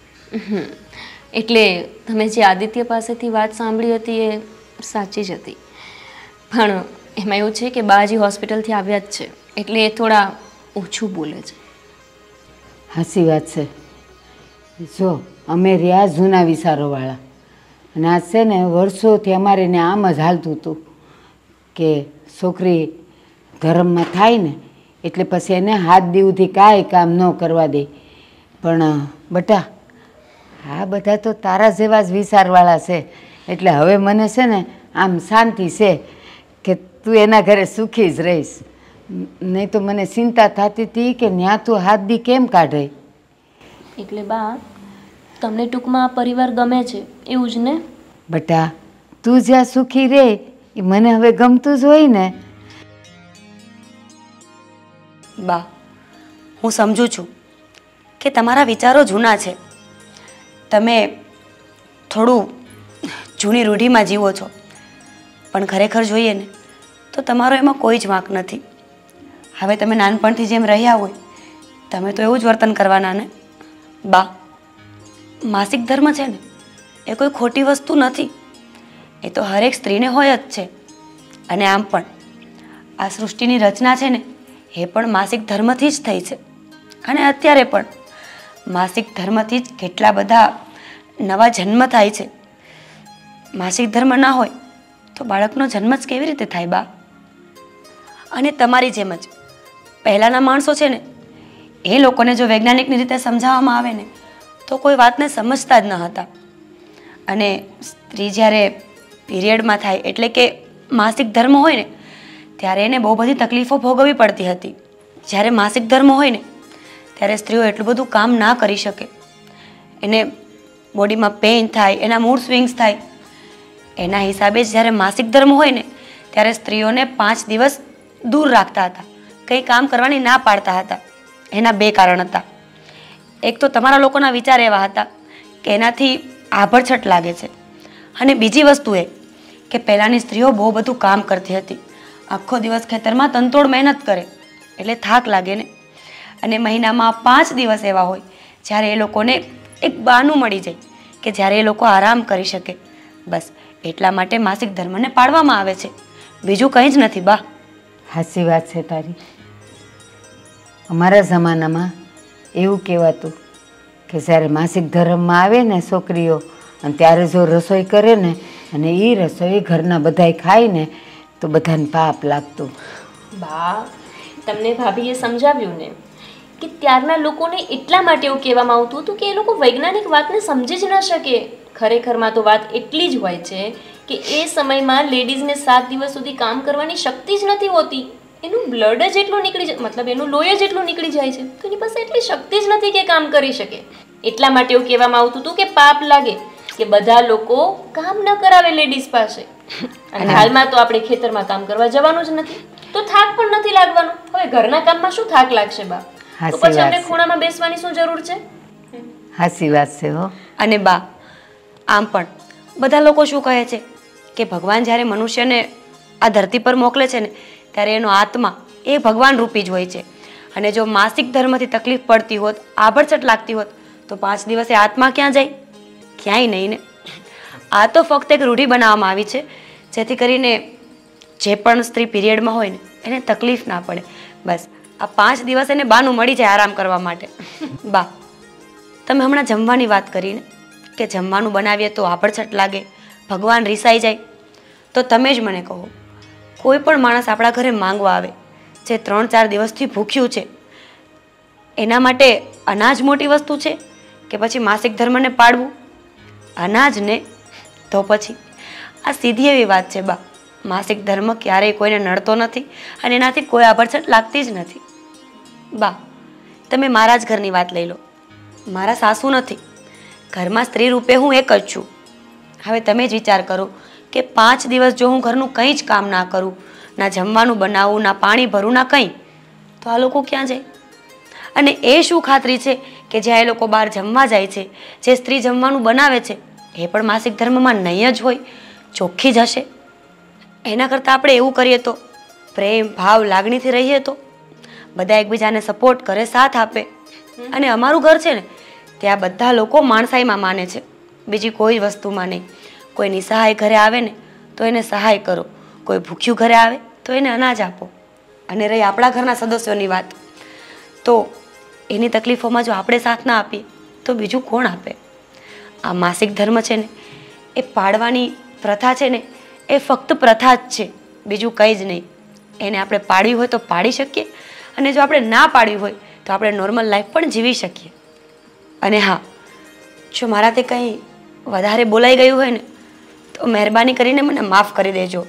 એટલે તમે જે આદિત્ય પાસેથી વાત સાંભળી હતી એ સાચી જ હતી. પણ એમાં એવું છે કે બાજી હોસ્પિટલથી આવ્યા જ છે એટલે એ થોડા ઓછું બોલે છે. સાચી વાત છે. જો અમે રહ્યા જૂના વિચારોવાળા, અને આ છે ને વર્ષોથી અમારે ને આમ જ હાલતું હતું કે છોકરી ધર્મમાં થાય ને એટલે પછી એને હાથ દીવથી કાંઈ કામ ન કરવા દે. પણ બટા આ બધા તો તારા જેવા જ વિચારવાળા છે એટલે હવે મને છે ને આમ શાંતિ છે કે તું એના ઘરે સુખી જ રહીશ. નહીં તો મને ચિંતા થતી હતી કે ન્યા તું હાથ દી કેમ કાઢે. એટલે બા તમને ટૂંકમાં આ પરિવાર ગમે છે એવું જ ને? બટા તું જ્યાં સુખી રહે એ મને હવે ગમતું જ હોય ને. બા, હું સમજુ છું કે તમારા વિચારો જૂના છે. તમે થોડું જૂની રૂઢિમાં જીવો છો, પણ ખરેખર જોઈએ ને તો તમારો એમાં કોઈ જ વાંક નથી. હવે તમે નાનપણથી જેમ રહ્યા હોય તમે તો એવું જ વર્તન કરવાના ને. બા, માસિક ધર્મ છે ને એ કોઈ ખોટી વસ્તુ નથી. એ તો હરેક સ્ત્રીને હોય જ છે. અને આમ પણ આ સૃષ્ટિની રચના છે ને એ પણ માસિક ધર્મથી જ થઈ છે. અને અત્યારે પણ માસિક ધર્મથી જ કેટલા બધા નવા જન્મ થાય છે. માસિક ધર્મ ના હોય તો બાળકનો જન્મ જ કેવી રીતે થાય બા? અને તમારી જેમ જ પહેલાંના માણસો છે ને એ લોકોને જો વૈજ્ઞાનિકની રીતે સમજાવવામાં આવે ને તો કોઈ વાતને સમજતા જ ન હતા. અને સ્ત્રી જ્યારે પીરિયડમાં થાય એટલે કે માસિક ધર્મ હોય ને ત્યારે એને બહુ બધી તકલીફો ભોગવવી પડતી હતી. જ્યારે માસિક ધર્મ હોય ને ત્યારે સ્ત્રીઓ એટલું બધું કામ ના કરી શકે. એને બોડીમાં પેઇન થાય, એના મૂડ સ્વિંગ્સ થાય. એના હિસાબે જ જ્યારે માસિક ધર્મ હોય ને ત્યારે સ્ત્રીઓને 5 દિવસ દૂર રાખતા હતા, કંઈ કામ કરવાની ના પાડતા હતા. એના 2 કારણ હતા. એક તો તમારા લોકોના વિચાર એવા હતા કે એનાથી આભડછટ લાગે છે, અને બીજી વસ્તુ એ કે પહેલાંની સ્ત્રીઓ બહુ બધું કામ કરતી હતી. આખો દિવસ ખેતરમાં તનતોડ મહેનત કરે એટલે થાક લાગે ને. અને મહિનામાં 5 દિવસ એવા હોય જ્યારે એ લોકોને એક બહાનું મળી જાય કે જ્યારે એ લોકો આરામ કરી શકે. બસ એટલા માટે માસિક ધર્મને પાળવામાં આવે છે, બીજું કંઈ જ નથી બા. સાચી વાત છે તારી. અમારા જમાનામાં એવું કહેવાતું કે જ્યારે માસિક ધર્મમાં આવે ને છોકરીઓ અને ત્યારે જો રસોઈ કરે ને અને એ રસોઈ ઘરના બધાય ખાય ને તો બધાને પાપ લાગતું. બા તમને ભાભીએ સમજાવ્યું ને કે ત્યારના લોકોને એટલા માટે એવું કહેવામાં આવતું હતું કે એ લોકો વૈજ્ઞાનિક વાતને સમજી જ ન શકે. ખરેખરમાં તો વાત એટલી જ હોય છે કે એ સમયમાં લેડીઝને 7 દિવસ સુધી કામ કરવાની શક્તિ જ નથી હોતી. એનું બ્લડ જ એટલું નીકળી જાય, મતલબ એનું લોહી જ એટલું નીકળી જાય છે, તો એની પાસે એટલી શક્તિ જ નથી કે કામ કરી શકે. એટલા માટે એવું કહેવામાં આવતું હતું કે પાપ લાગે કે બધા લોકો કામ ન કરાવે લેડીઝ પાસે. અને હાલમાં તો આપણે ખેતરમાં કામ કરવા જવાનું જ નથી તો થાક પણ નથી લાગવાનો. હવે ઘરના કામમાં શું થાક લાગશે બા? તો પછી અમને ખૂણામાં બેસવાની શું જરૂર છે? સાચી વાત છે હો. અને બા, આમ પણ બધા લોકો શું કહે છે કે ભગવાન જ્યારે મનુષ્યને આ ધરતી પર મોકલે છે ને ત્યારે એનો આત્મા એ ભગવાન રૂપી જ હોય છે. અને જો માસિક ધર્મથી તકલીફ પડતી હોત, આભડછટ લાગતી હોત તો 5 દિવસે આત્મા ક્યાં જાય? ક્યાંય નહીં ને. આ તો ફક્ત એક રૂઢિ બનાવવામાં આવી છે જેથી કરીને જે પણ સ્ત્રી પીરિયડમાં હોય ને એને તકલીફ ના પડે. બસ આ 5 દિવસ એને બાનું મળી જાય આરામ કરવા માટે. બા, તમે હમણાં જમવાની વાત કરીને કે જમવાનું બનાવીએ તો આભડછટ લાગે, ભગવાન રીસાઈ જાય, તો તમે જ મને કહો, કોઈ પણ માણસ આપણા ઘરે માંગવા આવે જે 3-4 દિવસથી ભૂખ્યું છે, એના માટે અનાજ મોટી વસ્તુ છે કે પછી માસિક ધર્મને પાળવું? અનાજ ને. તો પછી આ સીધી એવી વાત છે બા, માસિક ધર્મ ક્યારેય કોઈને નડતો નથી અને એનાથી કોઈ આભડછટ લાગતી જ નથી. બા, તમે મારા જ ઘરની વાત લઈ લો. મારા સાસુ નથી, ઘરમાં સ્ત્રી રૂપે હું એક જ છું. હવે તમે જ વિચાર કરો કે 5 દિવસ જો હું ઘરનું કંઈ જ કામ ના કરું, ના જમવાનું બનાવું, ના પાણી ભરું, ના કંઈ, તો આ લોકો ક્યાં જાય? અને એ શું ખાતરી છે કે જ્યાં એ લોકો બહાર જમવા જાય છે, જે સ્ત્રી જમવાનું બનાવે છે એ પણ માસિક ધર્મમાં નહીં જ હોય, ચોખ્ખી જ હશે? એના કરતાં આપણે એવું કરીએ તો, પ્રેમ ભાવ લાગણીથી રહીએ તો, બધા એકબીજાને સપોર્ટ કરે, સાથ આપે. અને અમારું ઘર છે ને ત્યાં બધા લોકો માણસાઈમાં માને છે, બીજી કોઈ વસ્તુમાં નહીં. કોઈ નિસહાય ઘરે આવે ને તો એને સહાય કરો, કોઈ ભૂખ્યું ઘરે આવે તો એને અનાજ આપો. અને રહી આપણા ઘરના સદસ્યોની વાત, તો એની તકલીફોમાં જો આપણે સાથ ના આપીએ તો બીજું કોણ આપે? આ માસિક ધર્મ છે ને એ પાળવાની પ્રથા છે ને એ ફક્ત પ્રથા જ છે, બીજું કંઈ જ નહીં. એને આપણે પાળવી હોય તો પાળી શકીએ, અને જો આપણે ના પાળવી હોય તો આપણે નોર્મલ લાઈફ પણ જીવી શકીએ. અને હા, જો મારાથી કંઈ વધારે બોલાઈ ગયું હોય ને તો મહેરબાની કરીને મને માફ કરી દેજો.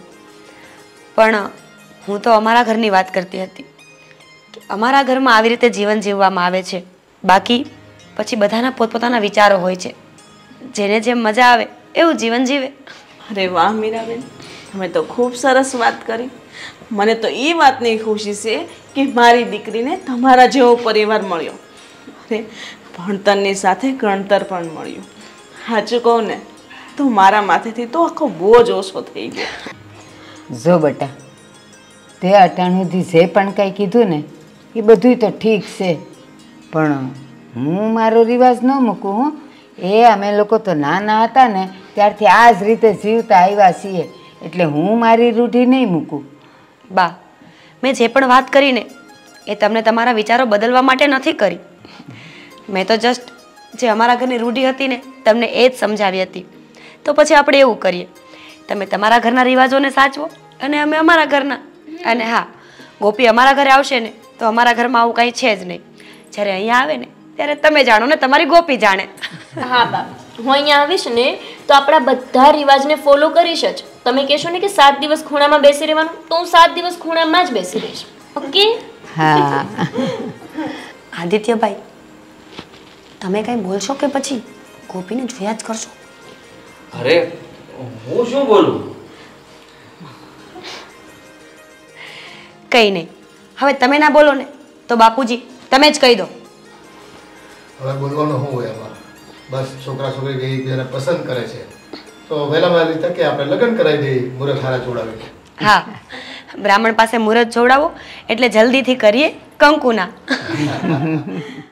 પણ હું તો અમારા ઘરની વાત કરતી હતી કે અમારા ઘરમાં આવી રીતે જીવન જીવવામાં આવે છે. બાકી પછી બધાના પોતપોતાના વિચારો હોય છે, જેને જેમ મજા આવે એવું જીવન જીવે. અરે વાહ મીરાબેન, તમે તો ખૂબ સરસ વાત કરી. મને તો એ વાતની ખુશી છે કે મારી દીકરીને તમારા જેવો પરિવાર મળ્યો. અરે ભણતરની સાથે ગણતર પણ મળ્યું. સાચું કહું ને તો મારા માથેથી તો આખો બોજ ઓછો થઈ ગયો. જો બેટા, તે અટાણુંથી જે પણ કંઈ કીધું ને એ બધું તો ઠીક છે, પણ હું મારો રિવાજ ન મૂકું. હું અમે લોકો તો નાના હતા ને ત્યારથી આ જ રીતે જીવતા આવ્યા છીએ, એટલે હું મારી રૂઢિ નહીં મૂકું. બા, મેં જે પણ વાત કરી ને એ તમને તમારા વિચારો બદલવા માટે નથી કરી. મેં તો જસ્ટ જે અમારા ઘરની રૂઢિ હતી ને તમને એ જ સમજાવી હતી. તો પછી આપણે એવું કરીએ, તમે તમારા ઘરના રિવાજોને સાચવો અને અમે અમારા ઘરના. અને હા, ગોપી અમારા ઘરે આવશે ને તો અમારા ઘરમાં આવું કંઈ છે જ નહીં. જ્યારે અહીંયા આવે ને ત્યારે તમે જાણો ને તમારી ગોપી જાણે. હા બા, હું અહીંયા આવીશ ને તો આપણા બધા રિવાજને ફોલો કરીશ જ. તમે કહેશો ને કે 7 દિવસ ખૂણામાં બેસી રહેવાનું, તો હું 7 દિવસ ખૂણામાં જ બેસી રહીશ. ઓકે? હા. આદિત્યભાઈ, તમે કંઈ બોલશો કે પછી ગોપીને જોયા જ કરશો? અરે હું શું બોલું? કંઈ નહીં, હવે તમે ના બોલો ને તો બાપુજી તમે જ કહી દો. હવે બોલવાનું શું હોય એમાં? બસ છોકરા છોકરી બે એકબીજાને પસંદ કરે છે તો વહેલા વહેલી તકે આપણે લગ્ન કરાવી દઈએ, મુહૂર્ત હારા જોડાવીને. હા, બ્રાહ્મણ પાસે મુહૂર્ત જોડાવો એટલે જલ્દીથી કરીએ કંકુના.